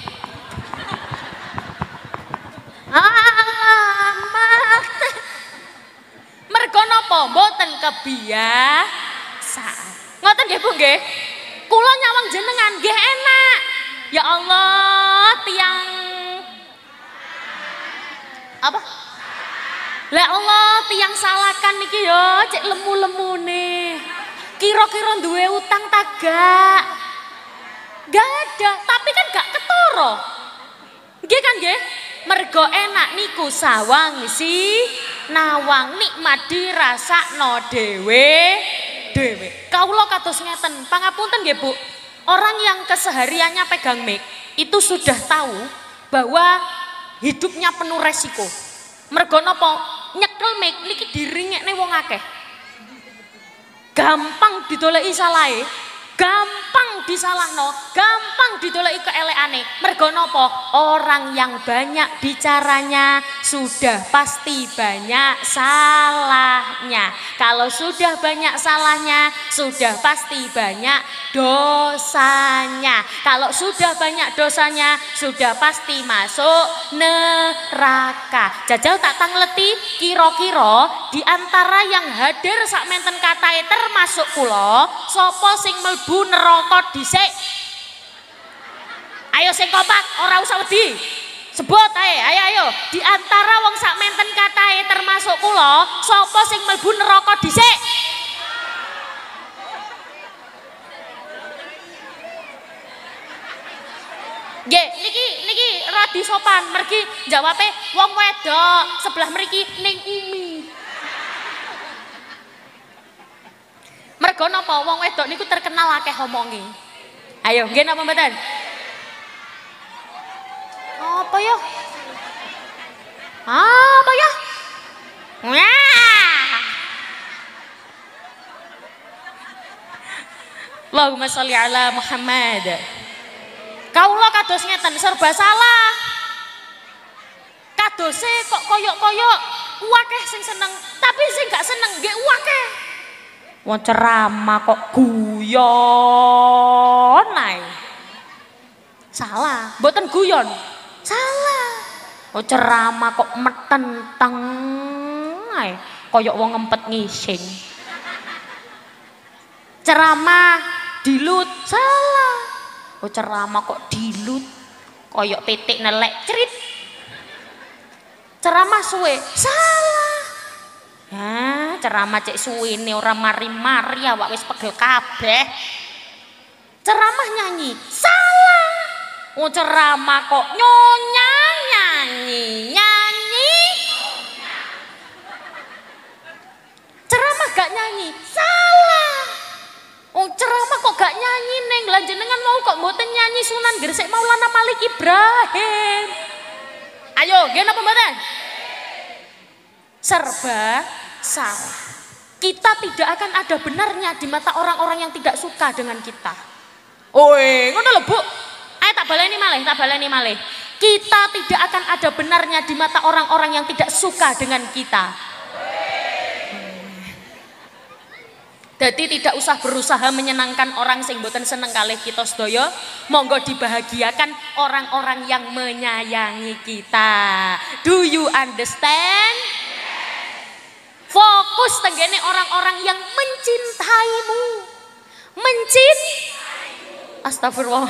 Alamak. Mergo napa? Mboten kebiasaan. Ngoten nggih Bu nggih? Kula nyawang jenengan nggih enak. Ya Allah, tiang apa? Lah Allah, tiang salakan niki ya cek lemu-lemune. Kira-kira duwe utang ta gak? Gak ada, tapi kan gak ketara. Nggih kan nggih? Mergo enak niku sawang si nawang nikmat dirasakno dhewe. Kawula kados ngeten, pangapunten nggih Bu. Orang yang kesehariannya pegang mic itu sudah tahu bahwa hidupnya penuh resiko. Mergo napa? Nyekel mic niki diringekne wong akeh. Gampang didoleki salahe, gampang disalahno, gampang didoleki keelekane. Mergo napa? Orang yang banyak bicaranya sudah pasti banyak salahnya. Kalau sudah banyak salahnya, sudah pasti banyak dosanya. Kalau sudah banyak dosanya, sudah pasti masuk neraka. Jajal tak tangleti kira-kira di antara yang hadir sak menten katae termasuk kula, sapa sing mlebu neraka dhisik? Ayo sing kompak, ora usah wedi. Sebut ae, ayo. Di antara wong sak menten katahe termasuk kula, sapa sing mlebu neraka dhisik? Nggih, niki radi sopan, mergi jawabe wong wedok, sebelah mriki ning Umi. Mergo napa wong wedok niku terkenal akeh omonge. Ayo, nggih napa mboten? Apa ya? Apa ya? Wah. Allahumma sholli ala Muhammad. Kaula kados ngeten serba salah. Kadose kok koyok-koyok akeh sing seneng, tapi sing gak seneng nggih akeh. Wong ceramah kok guyon ae. Salah, mboten guyon. Salah. Oh ceramah kok metenteng ae, koyok wong ngempet ngising. Ceramah dilut, salah. Oh ceramah kok dilut, koyok titik nelek cerit. Ceramah suwe, salah. Ya, ceramah cek suwene ora mari-mari awak wis pegel kabeh. Ceramah nyanyi, salah. Oh ceramah kok nyonya nyanyi. Ceramah gak nyanyi, salah. Oh ceramah kok gak nyanyi neng, lan jenengan mau kok mboten nyanyi Sunan Gresik Maulana Malik Ibrahim. Ayo, nggih napa mboten? Serba salah. Kita tidak akan ada benarnya di mata orang-orang yang tidak suka dengan kita. Oi, ngono lho Bu. Ayo tak baleni malih. Kita tidak akan ada benarnya di mata orang-orang yang tidak suka dengan kita. Jadi tidak usah berusaha menyenangkan orang sing boten seneng kalih kita sedaya. Monggo dibahagiakan orang-orang yang menyayangi kita. Do you understand? Fokus tenggene orang-orang yang mencintaimu. Astagfirullah.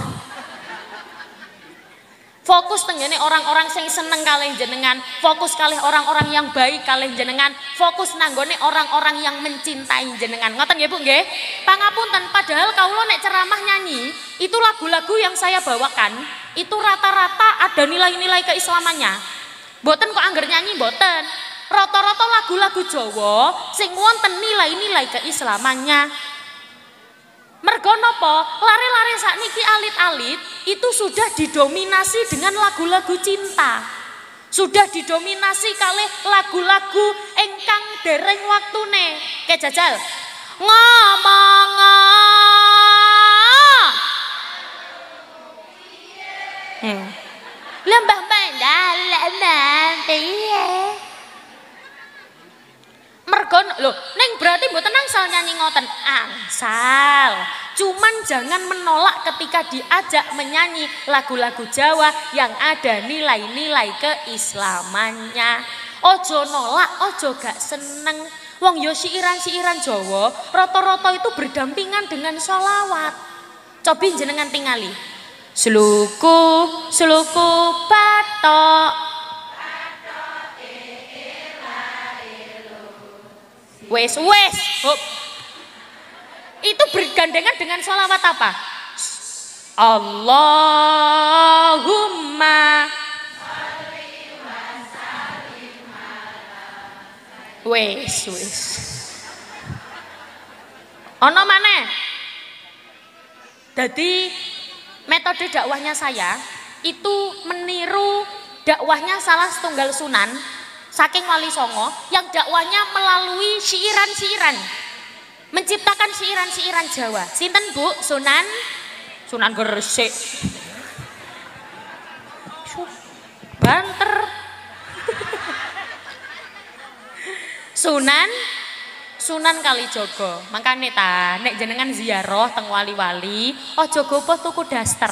Fokus tenggene orang-orang sing seneng kalih jenengan, fokus kalih orang-orang yang baik kalih jenengan, fokus nanggone orang-orang yang mencintai jenengan. Ngoten nggih Bu nggih? Pangapunten, padahal kawula nek ceramah nyanyi, itu lagu-lagu yang saya bawakan, itu rata-rata ada nilai-nilai keislamannya. Mboten kok angger nyanyi mboten. Rata-rata lagu-lagu Jawa sing wonten nilai-nilai keislamannya. Mergo napa? Lare-lare sakniki alit-alit itu sudah didominasi dengan lagu-lagu cinta. Sudah didominasi kalih lagu-lagu engkang dereng waktune. Ke jajal. Ngomong. Lembah bandal piye? Mergo lho, ning berarti mboten angsal nyanyi ngoten. Angsal. Cuman jangan menolak ketika diajak menyanyi lagu-lagu Jawa yang ada nilai-nilai keislamannya. Ojo nolak, ojo gak seneng. Wong yo siiran-siiran Jawa, rata-rata itu berdampingan dengan sholawat. Cobi jenengan tingali. Sluku batok. Wes. Hop. Itu bergandengan dengan sholawat apa? Allahumma wes. Ono maneh. Jadi metode dakwahnya saya itu meniru dakwahnya salah setunggal sunan saking Wali Songo yang dakwahnya melalui siiran-siiran, menciptakan siiran-siiran Jawa. Sinten Bu? Sunan Gresik, banter. Sunan Kalijaga. Makane ta nek jenengan ziarah teng wali-wali aja gopoh tuku daster.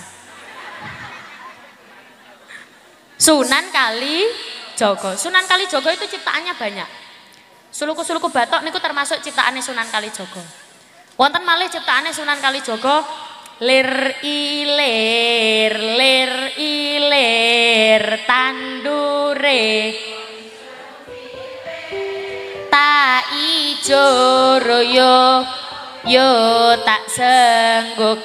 Sunan Kalijaga itu ciptaannya banyak. Suluku batok niku termasuk ciptaannya Sunan Kalijaga. Wonten malih ciptaannya Sunan Kalijaga lir ilir tandure ta ijo royo yo tak senggo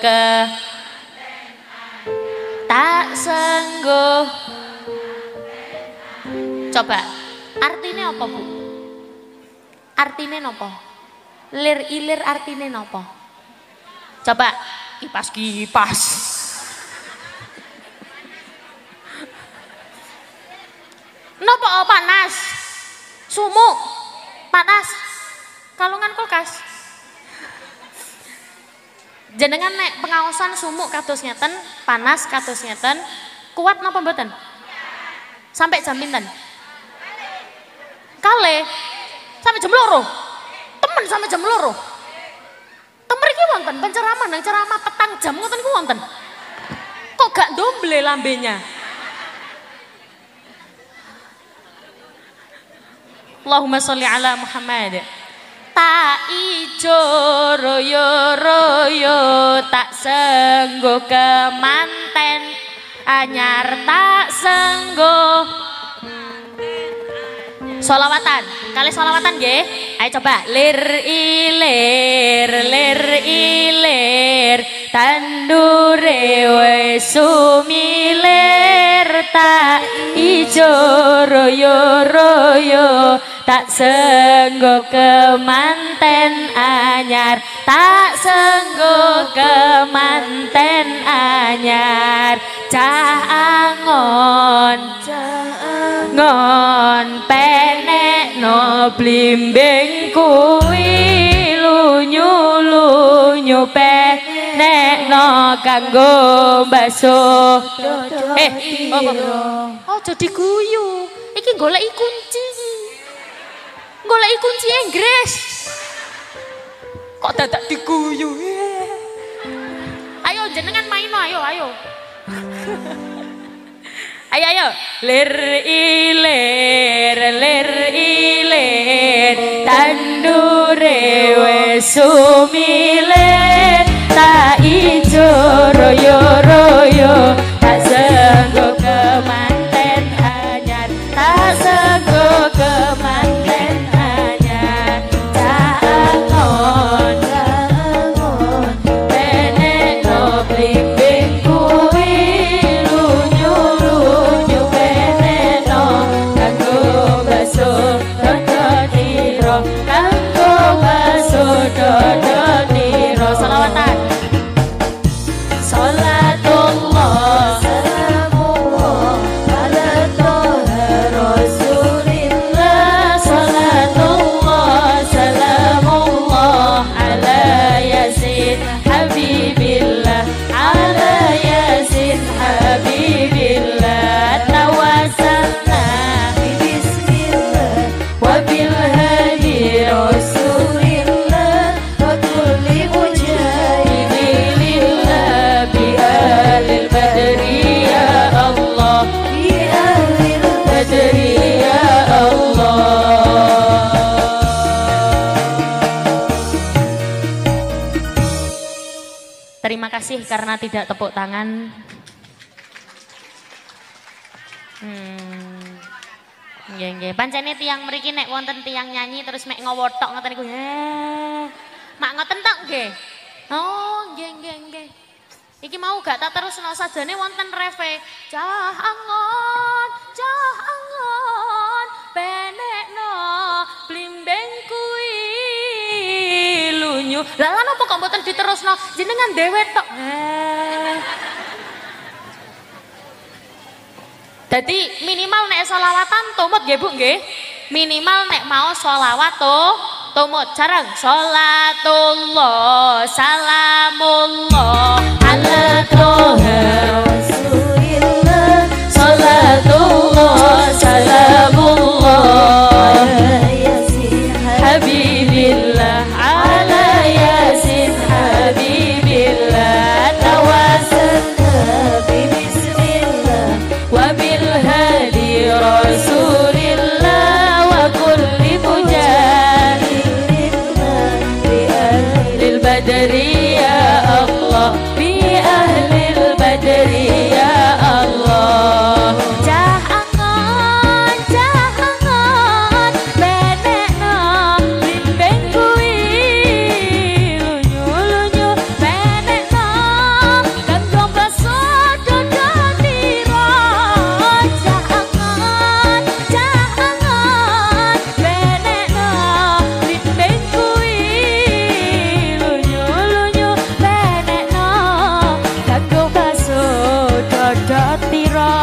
coba artinya apa Bu? Artinya napa? Lir ilir artinya napa? Coba kipas. Napa panas? Sumuk. Panas. Kalungan kulkas. Jenengan nek pengaosan sumuk kados ngeten, panas kados ngeten, kuat napa mboten? Sampai jam pinten? Kale sampai jam loro. Temen sampai jam loro. Temen iki wonten penceramah nang ceramah petang jam ngoten niku wonten. Kok gak ndomble lambenya? Allahumma sholli ala Muhammad. Tak ijo royo tak senggo kemanten anyar tak senggo sholawatan. Kali sholawatan nggih. Ayo coba lir ilir tandure wis sumilir tak ijo royo tak senggo kemanten anyar tak senggo kemanten anyar cah angon penek no blimbing kuwi lunyu penek no kanggo baso jadi guyu iki goleki kunci Inggris Kok dadak diguyu. Ayo jenengan main ayo ayo. Ayo ayo. Lir ilir tandure wis sumile tak ijo royo tak senggo kemanten anyar tak senggo kemanten anyar tak angon benek no blimbing kuwi lunyu benek no kanggo baso dodo tiro kanggo baso dodo tiro selawatan. Salatullah salamullah ala toha rasulillah salatullah salamullah ala yasin habibillah ala yasin habibillah tawassalna bismillah wa bil hadi rasulillah wa kulli mujahidin lillah bi ahlil badri ya Allah bi ahlil badri ya Allah. Terima kasih karena tidak tepuk tangan. Nggih nggih. Pancene tiyang mriki nek wonten tiyang nyanyi terus mek ngowotok ngoten niku. Mak ngoten tok nggih. Oh, nggih nggih nggih. Iki mau gak tak terusno sajane wonten refe. Cah angon benekno blimbing kuwi lunyu. Lah lan opo kok mboten diterusno? Jenengan dhewe tok. Jadi minimal nek sholawatan tumut nggih Bu nggih. Minimal nek mau sholawat tumut jarang. Sholatullah salamullah ala toha rasulillah sholatullah salamullah yasin habibillah ala yasin habibillah tawassalna bismillah wa bil hadi rasulillah wa kulli mujahidin bi ahlil badri ya Allah bi ahlil badri ya Allah. Cah angon benekno blimbing kuwi lunyu benekno kanggo baso dodo tiro. Cah angon benekno blimbing kuwi lunyu benekno kanggo baso dodo tiro.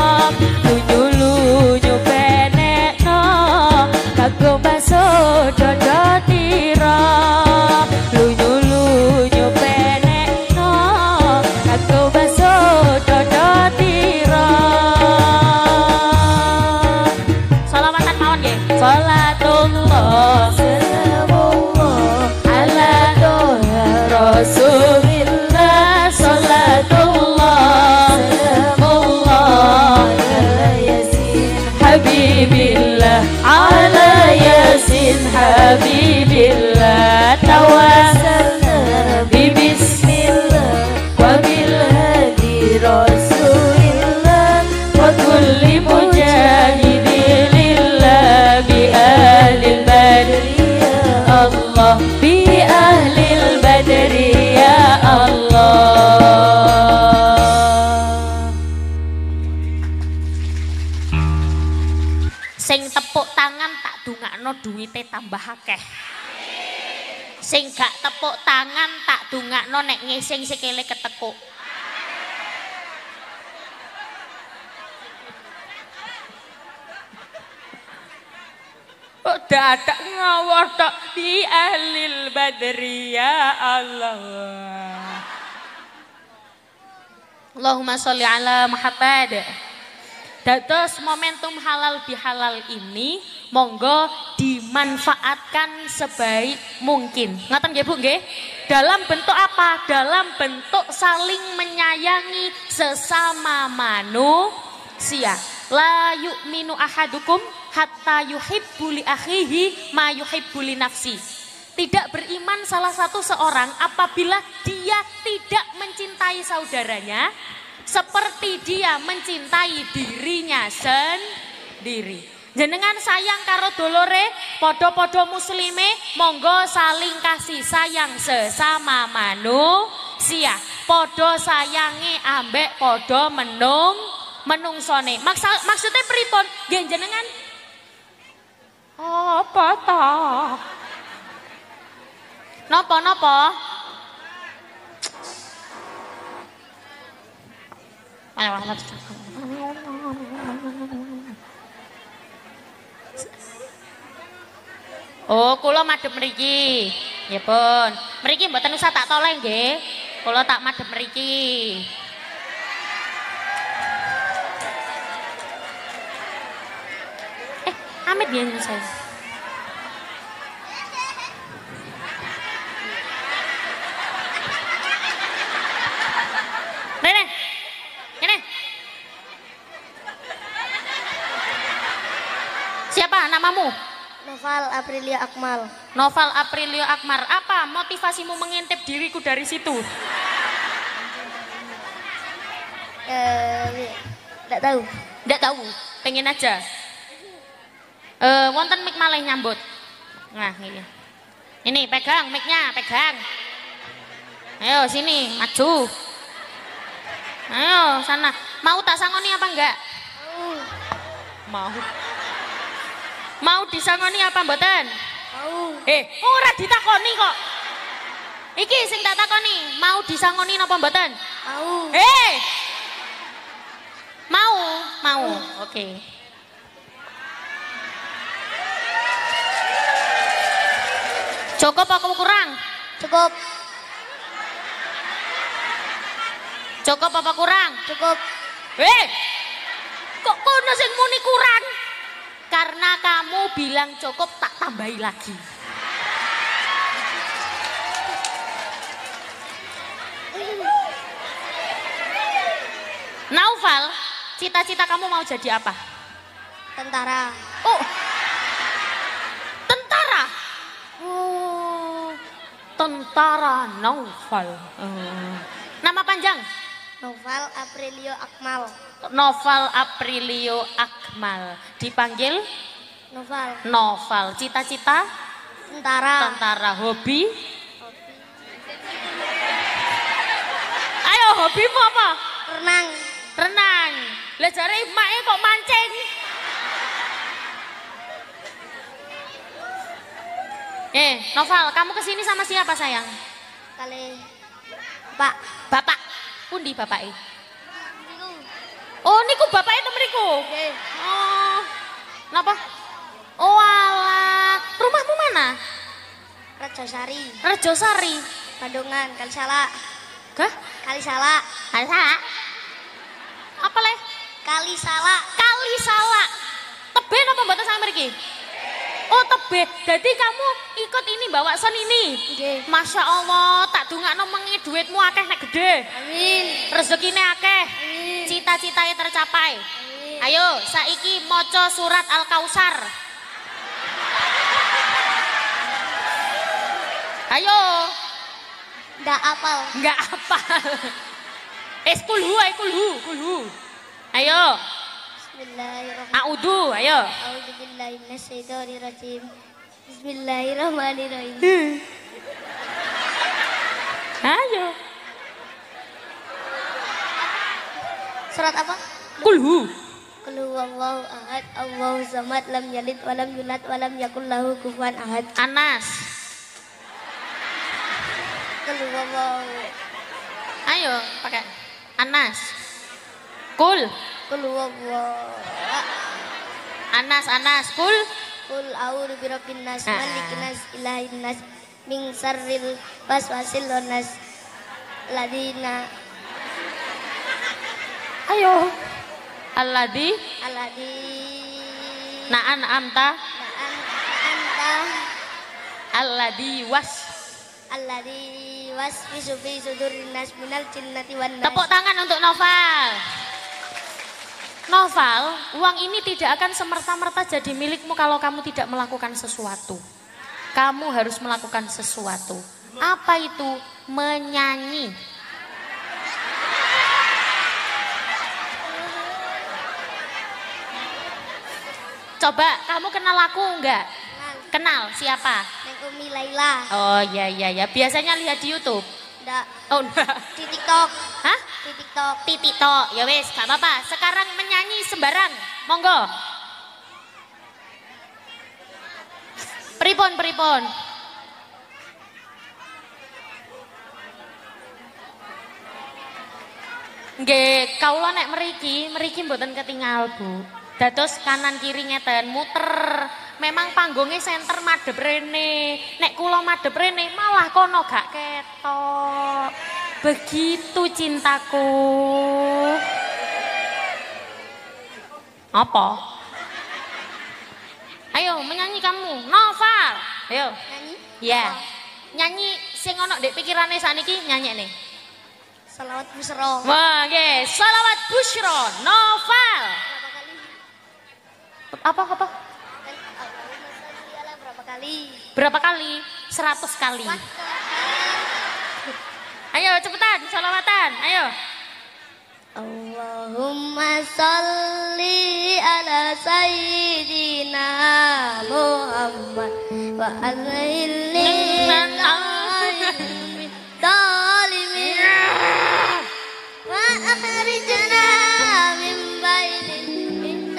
Lunyu benekno kanggo baso dodo tiro. Lunyu benekno kanggo baso dodo tiro. Sholawatan mawon nggih. Sholatullah salamullah ala toha rasulillah sholatullah salamullah ala yasin habibillah ala yasin habibillah tawassalna bismillah wa bil hadi rasulillah wa kulli mujahidin lillah bi ahlil badri ya Allah bi ahlil badri ya Allah. Sing tepuk tangan tak dungakno duwite tambah akeh. Sing gak tepuk tangan tak dungakno nek ngising sikile ketekuk. Kok dadak ngawur tok di ahlil badri ya Allah. Allahumma sholli ala Muhammad. Dados momentum halal bihalal ini monggo dimanfaatkan sebaik mungkin. Ngaten nggih Bu nggih? Dalam bentuk apa? Dalam bentuk saling menyayangi sesama manusia. La yu'minu ahadukum hatta yuhibbu li akhihi ma yuhibbu li nafsi. Tidak beriman salah satu seorang apabila dia tidak mencintai saudaranya seperti dia mencintai dirinya sendiri. Jenengan sayang karo dolore, podo-podo muslime, monggo saling kasih sayang sesama manusia. Podo sayangi ambek podo menungsone. Maksudnya pripun? Nggih jenengan apa ta? Napa? Oh, kula madhep mriki. Nggih, Pun. Mriki mboten usah tak toleh nggih. Kula tak madhep mriki. Amit biyen saya. Rene. Ini. Siapa namamu? Noval Aprilio Akmal. Noval Aprilio Akmal. Apa motivasimu mengintip diriku dari situ? Tidak tahu. Tidak tahu. Pengen aja. Wonten mic malih nyambut. Nah ini. Ini pegang mic-nya, pegang. Ayo sini, maju. Ayo sana. Mau tak sangoni apa enggak? Mau. Mau disangoni apa mboten? Mau. Ora ditakoni kok. Iki sing tak takoni, mau disangoni napa mboten? Mau. Mau. Oke. Cukup apa kurang? Cukup. Cukup apa kurang? Cukup. Kok kono sing muni kurang? Karena kamu bilang cukup, tak tambahi lagi. Naufal, cita-cita kamu mau jadi apa? Tentara. Oh, tentara. Oh, tentara Naufal. Nama panjang? Noval Aprilio Akmal. Noval Aprilio Akmal. Dipanggil? Noval. Noval. Cita-cita? Tentara. Tentara. Hobi? Ayo, hobimu apa? Renang. Renang. Lah jare emak kok mancing. Noval, kamu kesini sama siapa sayang? Kali Pak. Bapak. Pundi bapake? Oh, niku bapake to mriku. Nggih. Oh. Napa? Oh alah. Rumahmu mana? Rejosari. Rejosari. Bandungan, Kalisala. Kah? Kalisala. Kalisala. Apa le? Kalisala. Kalisala. Tebe napa mboten sampe mriki? Oh tebe, jadi kamu ikut ini bawa son ini. Nggih. Masya Allah, tak dungakno mengi duitmu akeh nek gede. Amin. Rezekine akeh. Amin. Cita-citanya tercapai. Amin. Ayo, saiki moco surat Al-Kausar. Ayo. Ndak apal. Enggak apal. Kulhu. Ayo. Bismillahirrahmanirrahim. A'udhu, ayo. A'udzubillahi minasyaitonirrajim. Bismillahirrahmanirrahim. Ayo. Surat apa? Kulhu. Qul huwallahu ahad, Allahu samad, lam yalid wa lam yulad wa lam yakul lahu kufuwan ahad. Anas. Qul huwallahu. Ayo, pakai Anas. Kul. Qul huwallahu. Anas, kul. Qul a'udzu birabbin nas, malikin nas, ilahin nas, min syarril waswasil khannas. Ladina. Ayo. Alladzi Na'an amta anta alladhi waswisu fi sudurin nas minal jinnati wan nas. Tepuk tangan untuk Noval. Noval, uang ini tidak akan semerta-merta jadi milikmu kalau kamu tidak melakukan sesuatu. Kamu harus melakukan sesuatu. Apa itu? Menyanyi. Coba, kamu kenal aku enggak? Kenal, siapa? Neng Umi Laila. Oh iya. Biasanya lihat di YouTube? Enggak. Oh enggak. Di TikTok. Hah? Di TikTok. Di TikTok. Ya wes, gak apa-apa. Sekarang menyanyi sembarang. Monggo. Pripun. Nggih, kaula nek mriki mboten ketinggal, Bu. Dados kanan kiri ngeten muter. Memang panggungnya senter madhep rene. Nek kula madhep rene malah kono gak ketok. Begitu cintaku. Apa? Ayo menyanyi kamu, Noval. Ayo. Nyanyi? Ya. Nyanyi sing ono ndek pikirane saniki nyanyi nih. Salawat Busro. Wah, nggih, Shalawat Busyra, Noval. Apa? Berapa kali? Berapa kali? 100 kali. Ayo cepetan, sholawatan, ayo. Allahumma salli ala sayyidina Muhammad wa azhilni dalimin wa akhrijna min bainil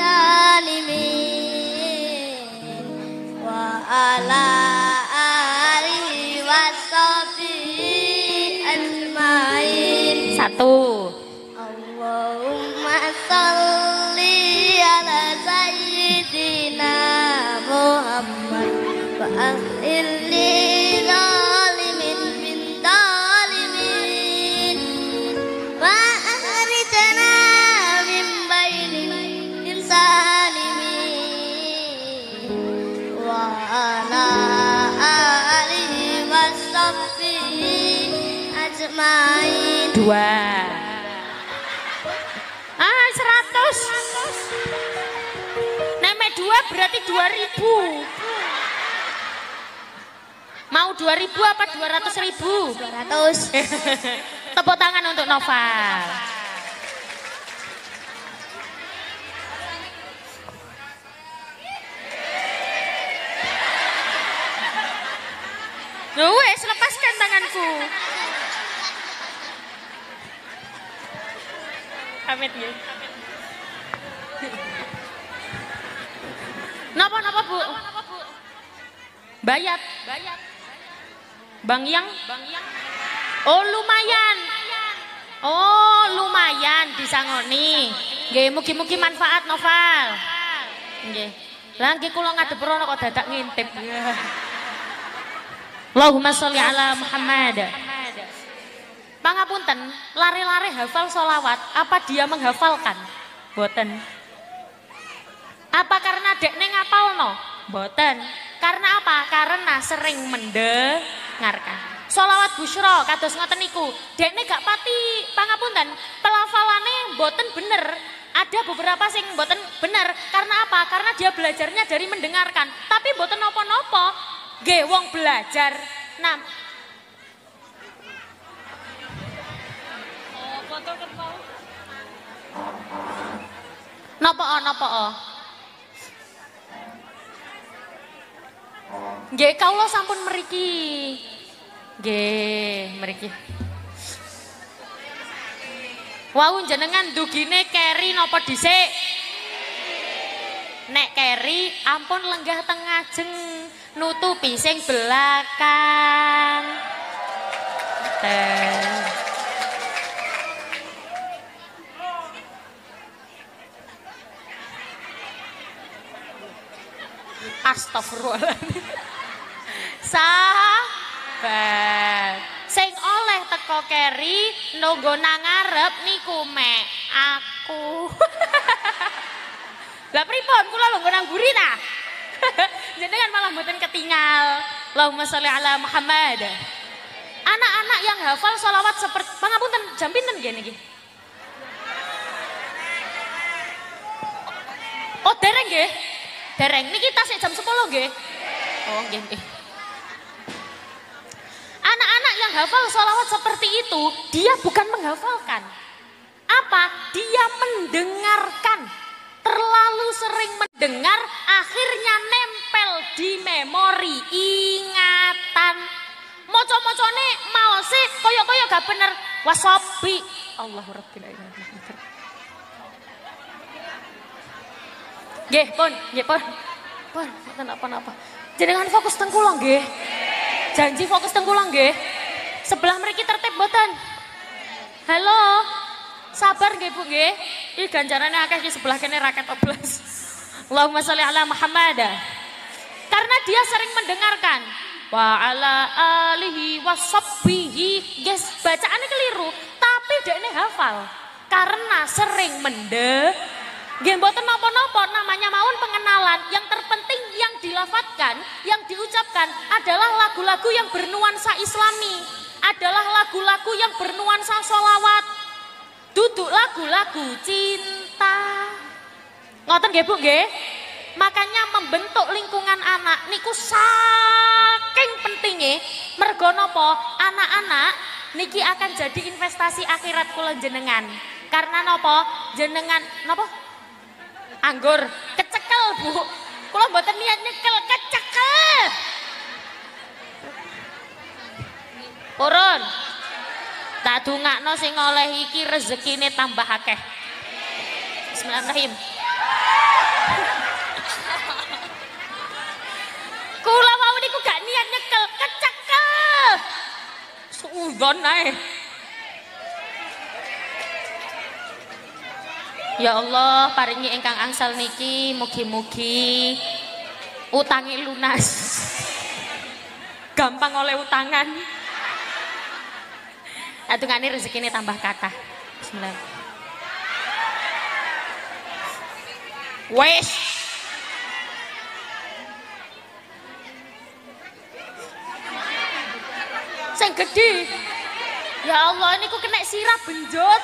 dalimin wa ala alihi wa sahbihi ajmain. Satu. Allahumma salli ala sayyidina Muhammad wa akhirli zalimin bin zalimin wa akhrijna min bainil salimin wa ala alihi wa sahbihi ajmain. 2. 100. Neme 2 berarti 2000. Mau 2000 apa 200.000? 200. Tepuk tangan untuk Noval. Wes, lepaskan tanganku. Amit ya. Napa Bu? Bayat. Bang Yang. Oh lumayan. Disangoni. Nggih, mugi-mugi manfaat Noval. Nggih. Lah nggih kula ngadep rono kok dadak ngintip. Allahumma sholli ala Muhammad. Pangapunten, lare-lare hafal sholawat, apa dia menghafalkan? Boten. Apa karena dekne ngapalno? Boten. Karena apa? Karena sering mendengarkan. Sholawat Busyra kados ngoten niku. Dekne gak pati pangapunten, pelafalane boten bener. Ada beberapa sing boten bener. Karena apa? Karena dia belajarnya dari mendengarkan. Tapi boten nopo-nopo. Nggih wong belajar. Nah, Nopo? Nggih kawula sampun mriki. Nggih, mriki. Wau jenengan dugine keri napa dhisik? Nek keri ampun lenggah teng ngajeng nutupi sing belakang. Astagfirullahaladzim. Sahabat sing oleh teko keri nunggu nang ngarep niku mek aku. Lah pripun kula lho nggo nang mburi ta? Jenengan malah mboten ketinggal. Allahumma sholli ala Muhammad. Anak-anak yang hafal sholawat seperti pangapunten jam pinten nggih niki? Oh, dereng nggih. Dereng niki tasik jam 10 nggih. Oh, nggih nggih. Anak-anak yang hafal sholawat seperti itu, dia bukan menghafalkan. Apa? Dia mendengarkan. Terlalu sering mendengar, akhirnya nempel di memori, ingatan. Moco-mocone maose koyo-koyo gak bener. Wasobi. Allahu Rabbil Alamin. Nggih, pun, nggih, pun. Pun, mboten apa-apa. Jenengan fokus teng kula nggih. Janji fokus teng kula nggih. Sebelah mriki tertib mboten? Halo. Sabar nggih Bu nggih. Iki ganjarane akeh iki sebelah kene raket oblas. Allahumma sholli ala Muhammad. Karena dia sering mendengarkan wa ala alihi wasabbihi. Guys, bacaannya keliru, tapi dekne hafal. Karena sering nggih mboten napa-napa, namanya mawon pengenalan. Yang terpenting yang dilafadzkan, yang diucapkan adalah lagu-lagu yang bernuansa Islami, adalah lagu-lagu yang bernuansa sholawat, duduk lagu-lagu cinta. Ngoten nggih Bu nggih? Makanya membentuk lingkungan anak niku saking pentingnya. Mergo napa? Anak-anak niki akan jadi investasi akhirat kula jenengan. Karena napa? Jenengan napa? Anggur kecekel Bu. Kula mboten niat nyekel, kecekel. Purun. Tak dungakno sing oleh iki rezekine tambah akeh. Bismillahirrahmanirrahim. Kula mau niku gak niat nyekel, kecekel. Suudon ae. Ya Allah, paringi ingkang angsal niki mugi-mugi utangi lunas. Gampang oleh utangan. Atungane rezekine tambah kathah. Bismillah. Wes. Sing gedhe. Ya Allah, niku kena sirap benjot.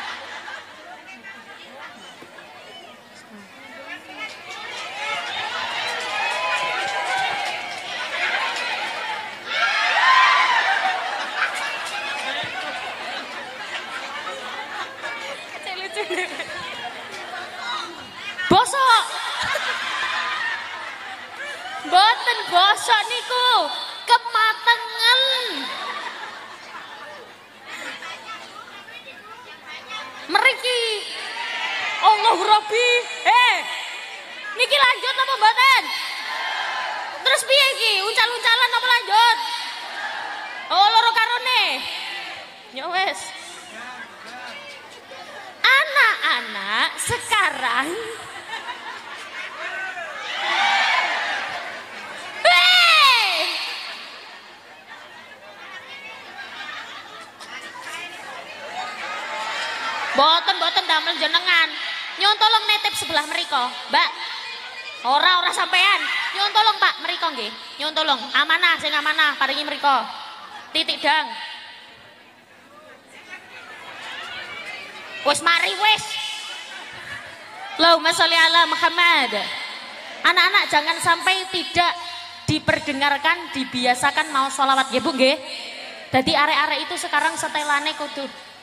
Bosok. Mboten bosok niku, kematengen. Meriki. Allahu Rabbi. Niki lanjut apa mboten? Terus piye iki? Uncal-uncalan apa lanjut? Oh, loro karone. Ya wes. Anak-anak sekarang boten damel jenengan. Nyuwun tolong netip sebelah mriko, Mbak. Ora sampean. Nyuwun tolong Pak, mriko nggih. Nyuwun tolong, amanah sing amanah paringi mriko. Titik dang. Wis mari wis. Allahumma sholli ala Muhammad. Anak-anak jangan sampai tidak diperdengarkan, dibiasakan mau sholawat nggih Bu nggih. Dadi arek-arek itu sekarang setelane kudu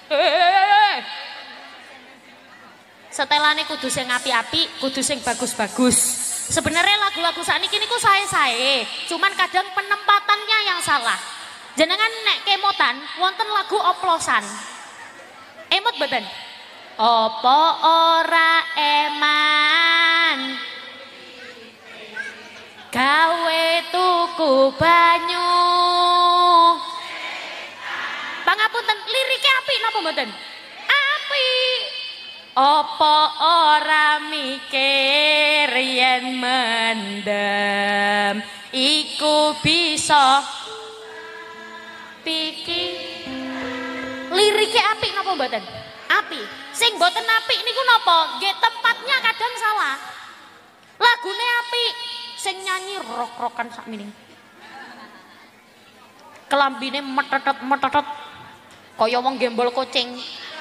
setelane kudu sing api-api, kudu sing bagus-bagus. Sebenarnya lagu-lagu sakniki niku sae-sae, cuman kadang penempatannya yang salah. Jenengan nek kemotan wonten lagu oplosan. Emot mboten? Apa ora eman gawe tuku banyu. Pangapunten, lirike apik napa mboten? Apik. Apa ora mikir yen mendem iku bisa pikir. Lirike apik napa mboten? Apik. Sing mboten apik niku napa? Nggih tempatnya kadang salah. Lagune apik, sing nyanyi rok-rokan sakmene. Kelambine metetet kaya wong gembol kucing.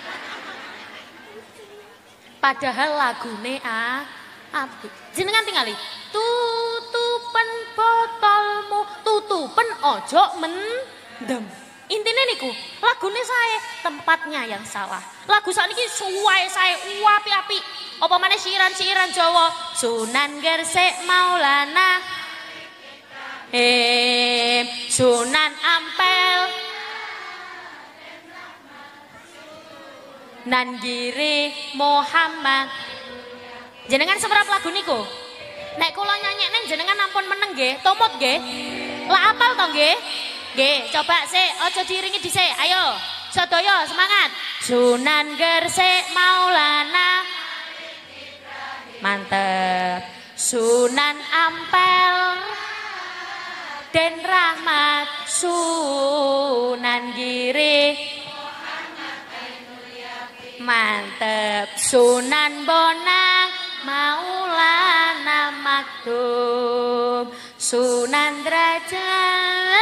Padahal lagune apik. Jenengan tingali. Tutupen botolmu, tutupen ojo mendem. Intine niku, lagune sae, tempatnya yang salah. Lagu sakniki suwae sae apik-apik. Apa maneh siiran-siiran Jawa, Sunan Gresik Maulana Sunan Ampel Nan Giri Muhammad. Jenengan semerap lagu niku. Nek kula nyanyeknen jenengan ampun meneng nggih, tumut nggih. Lah apal to nggih? Nggih, coba sik, aja diiringi dhisik. Ayo, sedaya semangat. Sunan Gresik Maulana. Mantep. Sunan Ampel. Den Rahmat. Sunan Giri. Mantep. Sunan Bonang. Maulana Maktum. Sunan Derajat.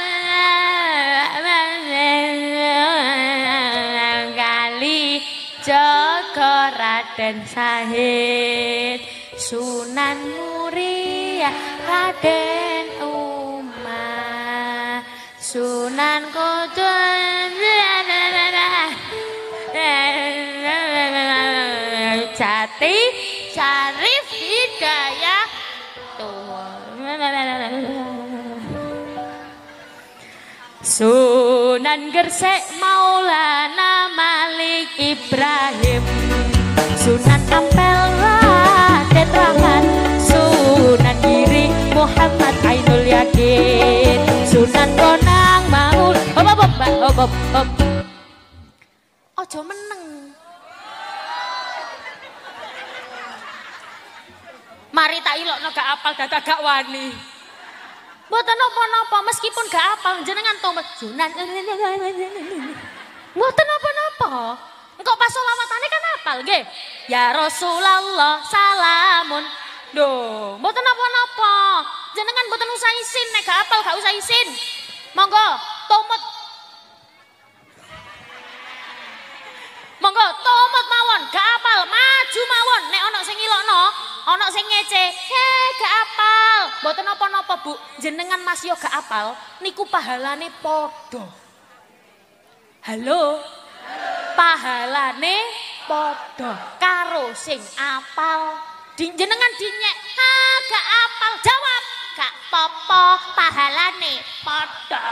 Joko Raden Sahid. Sunan Muria Raden Umar. Sunan Kudus Jati Syarif Hidayah Sunan Gresik Maulana Malik Ibrahim. Sunan Ampel Raden Rahman. Sunan Giri Muhammad Ainul Yakin. Sunan Bonang Maul. Hop. Ojo meneng. Mari tak ilokno gak apal gak wani. Mboten napa-napa meskipun gak apal jenengan tomet Sunan. Mboten napa-napa. Engko pas selawatane kan apal nggih. Ya Rasulullah salamun. Lho, mboten napa-napa. Jenengan mboten usah isin nek gak apal gak usah isin. Monggo tomet. Monggo tomet mawon gak apal maju mawon nek ana sing ilokno. Ana sing ngece, gak apal. Mboten napa-napa, Bu. Jenengan Mas yo gak apal, niku pahalane padha. Halo. Pahalane padha karo sing apal. Jenengan dinyek, gak apal. Jawab, gak apa-apa, pahalane padha.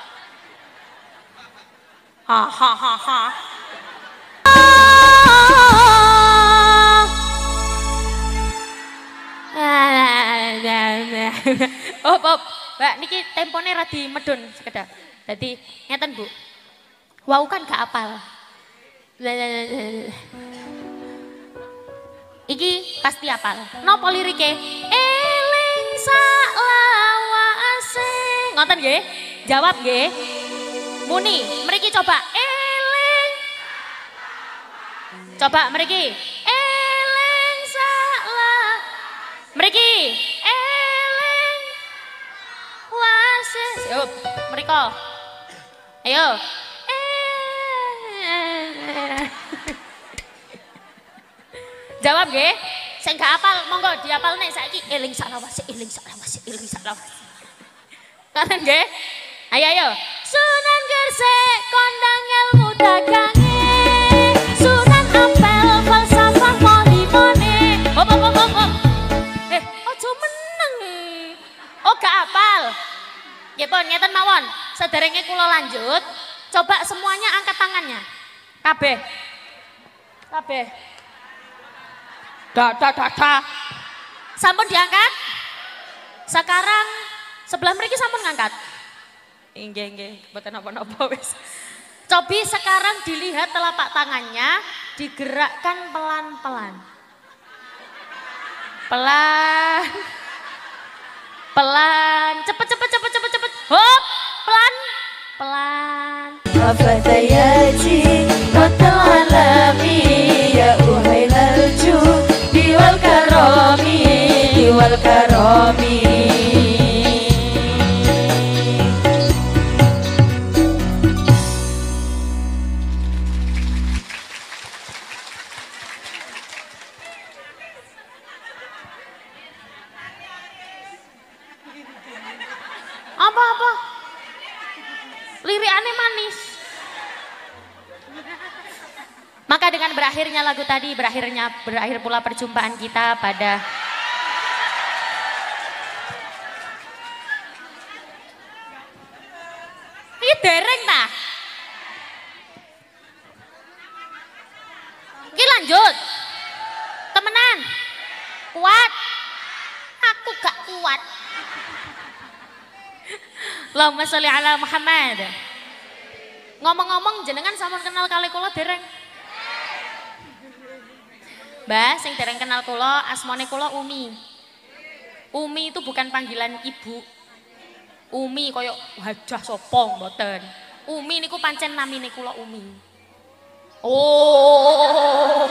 Ha. Op. Mbak niki tempone radi medun sekedap. Dadi ngeten, Bu. Wau kan gak apal. Iki pasti apal. Napa lirike? Eling saklawase. Ngoten nggih? Jawab nggih. Muni, mriki coba. Eling. Coba mriki. Eling mriki. Eling wase. Yuk, mriko. Ayo. Jawab nggih. Sing gak apal monggo diapal nek saiki eling saklawase. Ngoten nggih? Ayo. Sunan Gresik kondang ilmu dagange. Sunan Ampel falsafah molimone. Hop. Ojo meneng. Oh gak apal. Nggih pun ngeten mawon. Sederenge kula lanjut, coba semuanya angkat tangannya. Kabeh. Da. Sampun diangkat? Sekarang sebelah mriki sampun ngangkat. Nggih, mboten napa-napa wis. Cobi sekarang dilihat telapak tangannya, digerakkan pelan-pelan. Pelan. Cepet. Hop, pelan. Afatayaji qatal alami ya uhailal ju diwal karami Maka dengan berakhirnya lagu tadi, berakhir pula perjumpaan kita pada ini dereng ta? Ini lanjut. Temenan. Kuat. Aku gak kuat. Allahumma sholli ala Muhammad. Ngomong-ngomong jenengan sampun kenal kali kula dereng? Mbah, sing dereng kenal kula, asmane kula Umi. Umi itu bukan panggilan ibu. Umi koyo hajah sapa mboten. Umi niku pancen namine kula Umi. Oh.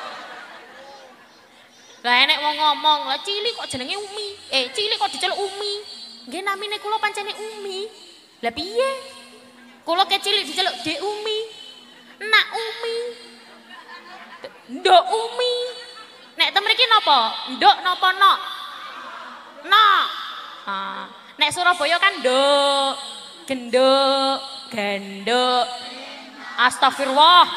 Lah enek wong ngomong, lah cilik kok jenenge Umi. Cilik kok diceluk Umi. Nggih namine kula pancene Umi. Lah piye? Kula kecilik diceluk Dek Umi. Nak Umi. Nduk Umi. Nek tem mriki napa? Nduk napa nok? Nok. Nek Surabaya kan nduk, genduk, ganduk. Astagfirullah.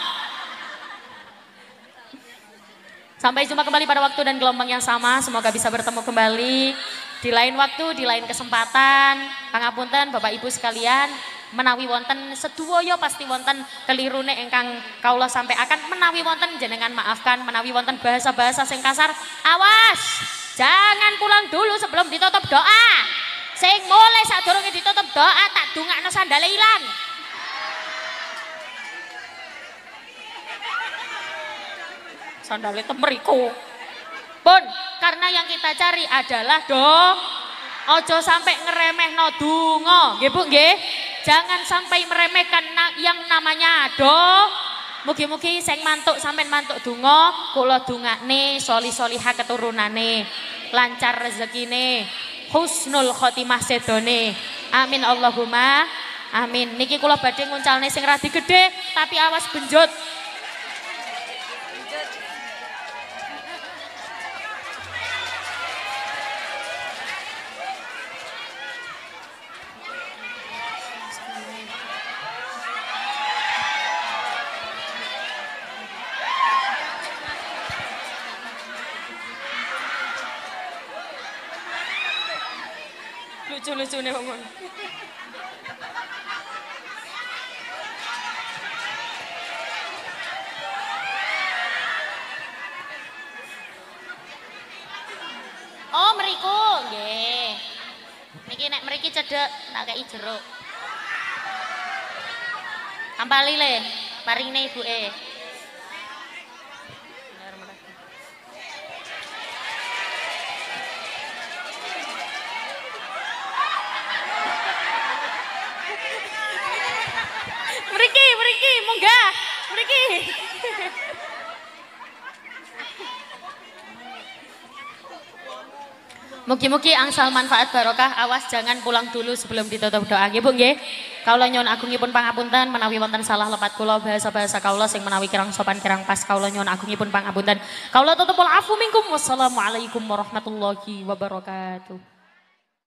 Sampai jumpa kembali pada waktu dan gelombang yang sama. Semoga bisa bertemu kembali di lain waktu, di lain kesempatan. Pangapunten Bapak Ibu sekalian. Menawi wonten sedaya pasti wonten kelirune ingkang kaula sampai akan menawi wonten jenengan maafkan, menawi wonten bahasa-bahasa sing kasar awas jangan pulang dulu sebelum ditutup doa. Sing mulai sadurunge ditutup doa tak dungakno sandale ilang. Sandale temeriku. Pun karena yang kita cari adalah ojo sampai ngeremehno donga, nggih Bu nggih. Jangan sampai meremehkan yang namanya Mugi-mugi sing mantuk sampean mantuk donga, kula dongakne soli-soliha keturunane, lancar rezekine, husnul khotimah sedone. Amin Allahumma amin. Niki kula badhe nguncalne sing radi gedhe tapi awas benjut. Lucu-lucune wong ngono. Oh, mriku nggih. Niki nek mriki cedhek tak kei jeruk. Ampali le, paringne ibuke. Mriki, munggah. Mriki. Mugi-mugi angsal manfaat barokah, awas jangan pulang dulu sebelum ditutup doa. Nggih Bu nggih. Kaula nyuwun agungipun pangapunten menawi wonten salah lepat kula bahasa-bahasa kaula sing menawi kirang sopan kirang pas kaula nyuwun agungipun pangapunten. Kaula tutupul afu minkum. Wassalamualaikum warahmatullahi wabarakatuh.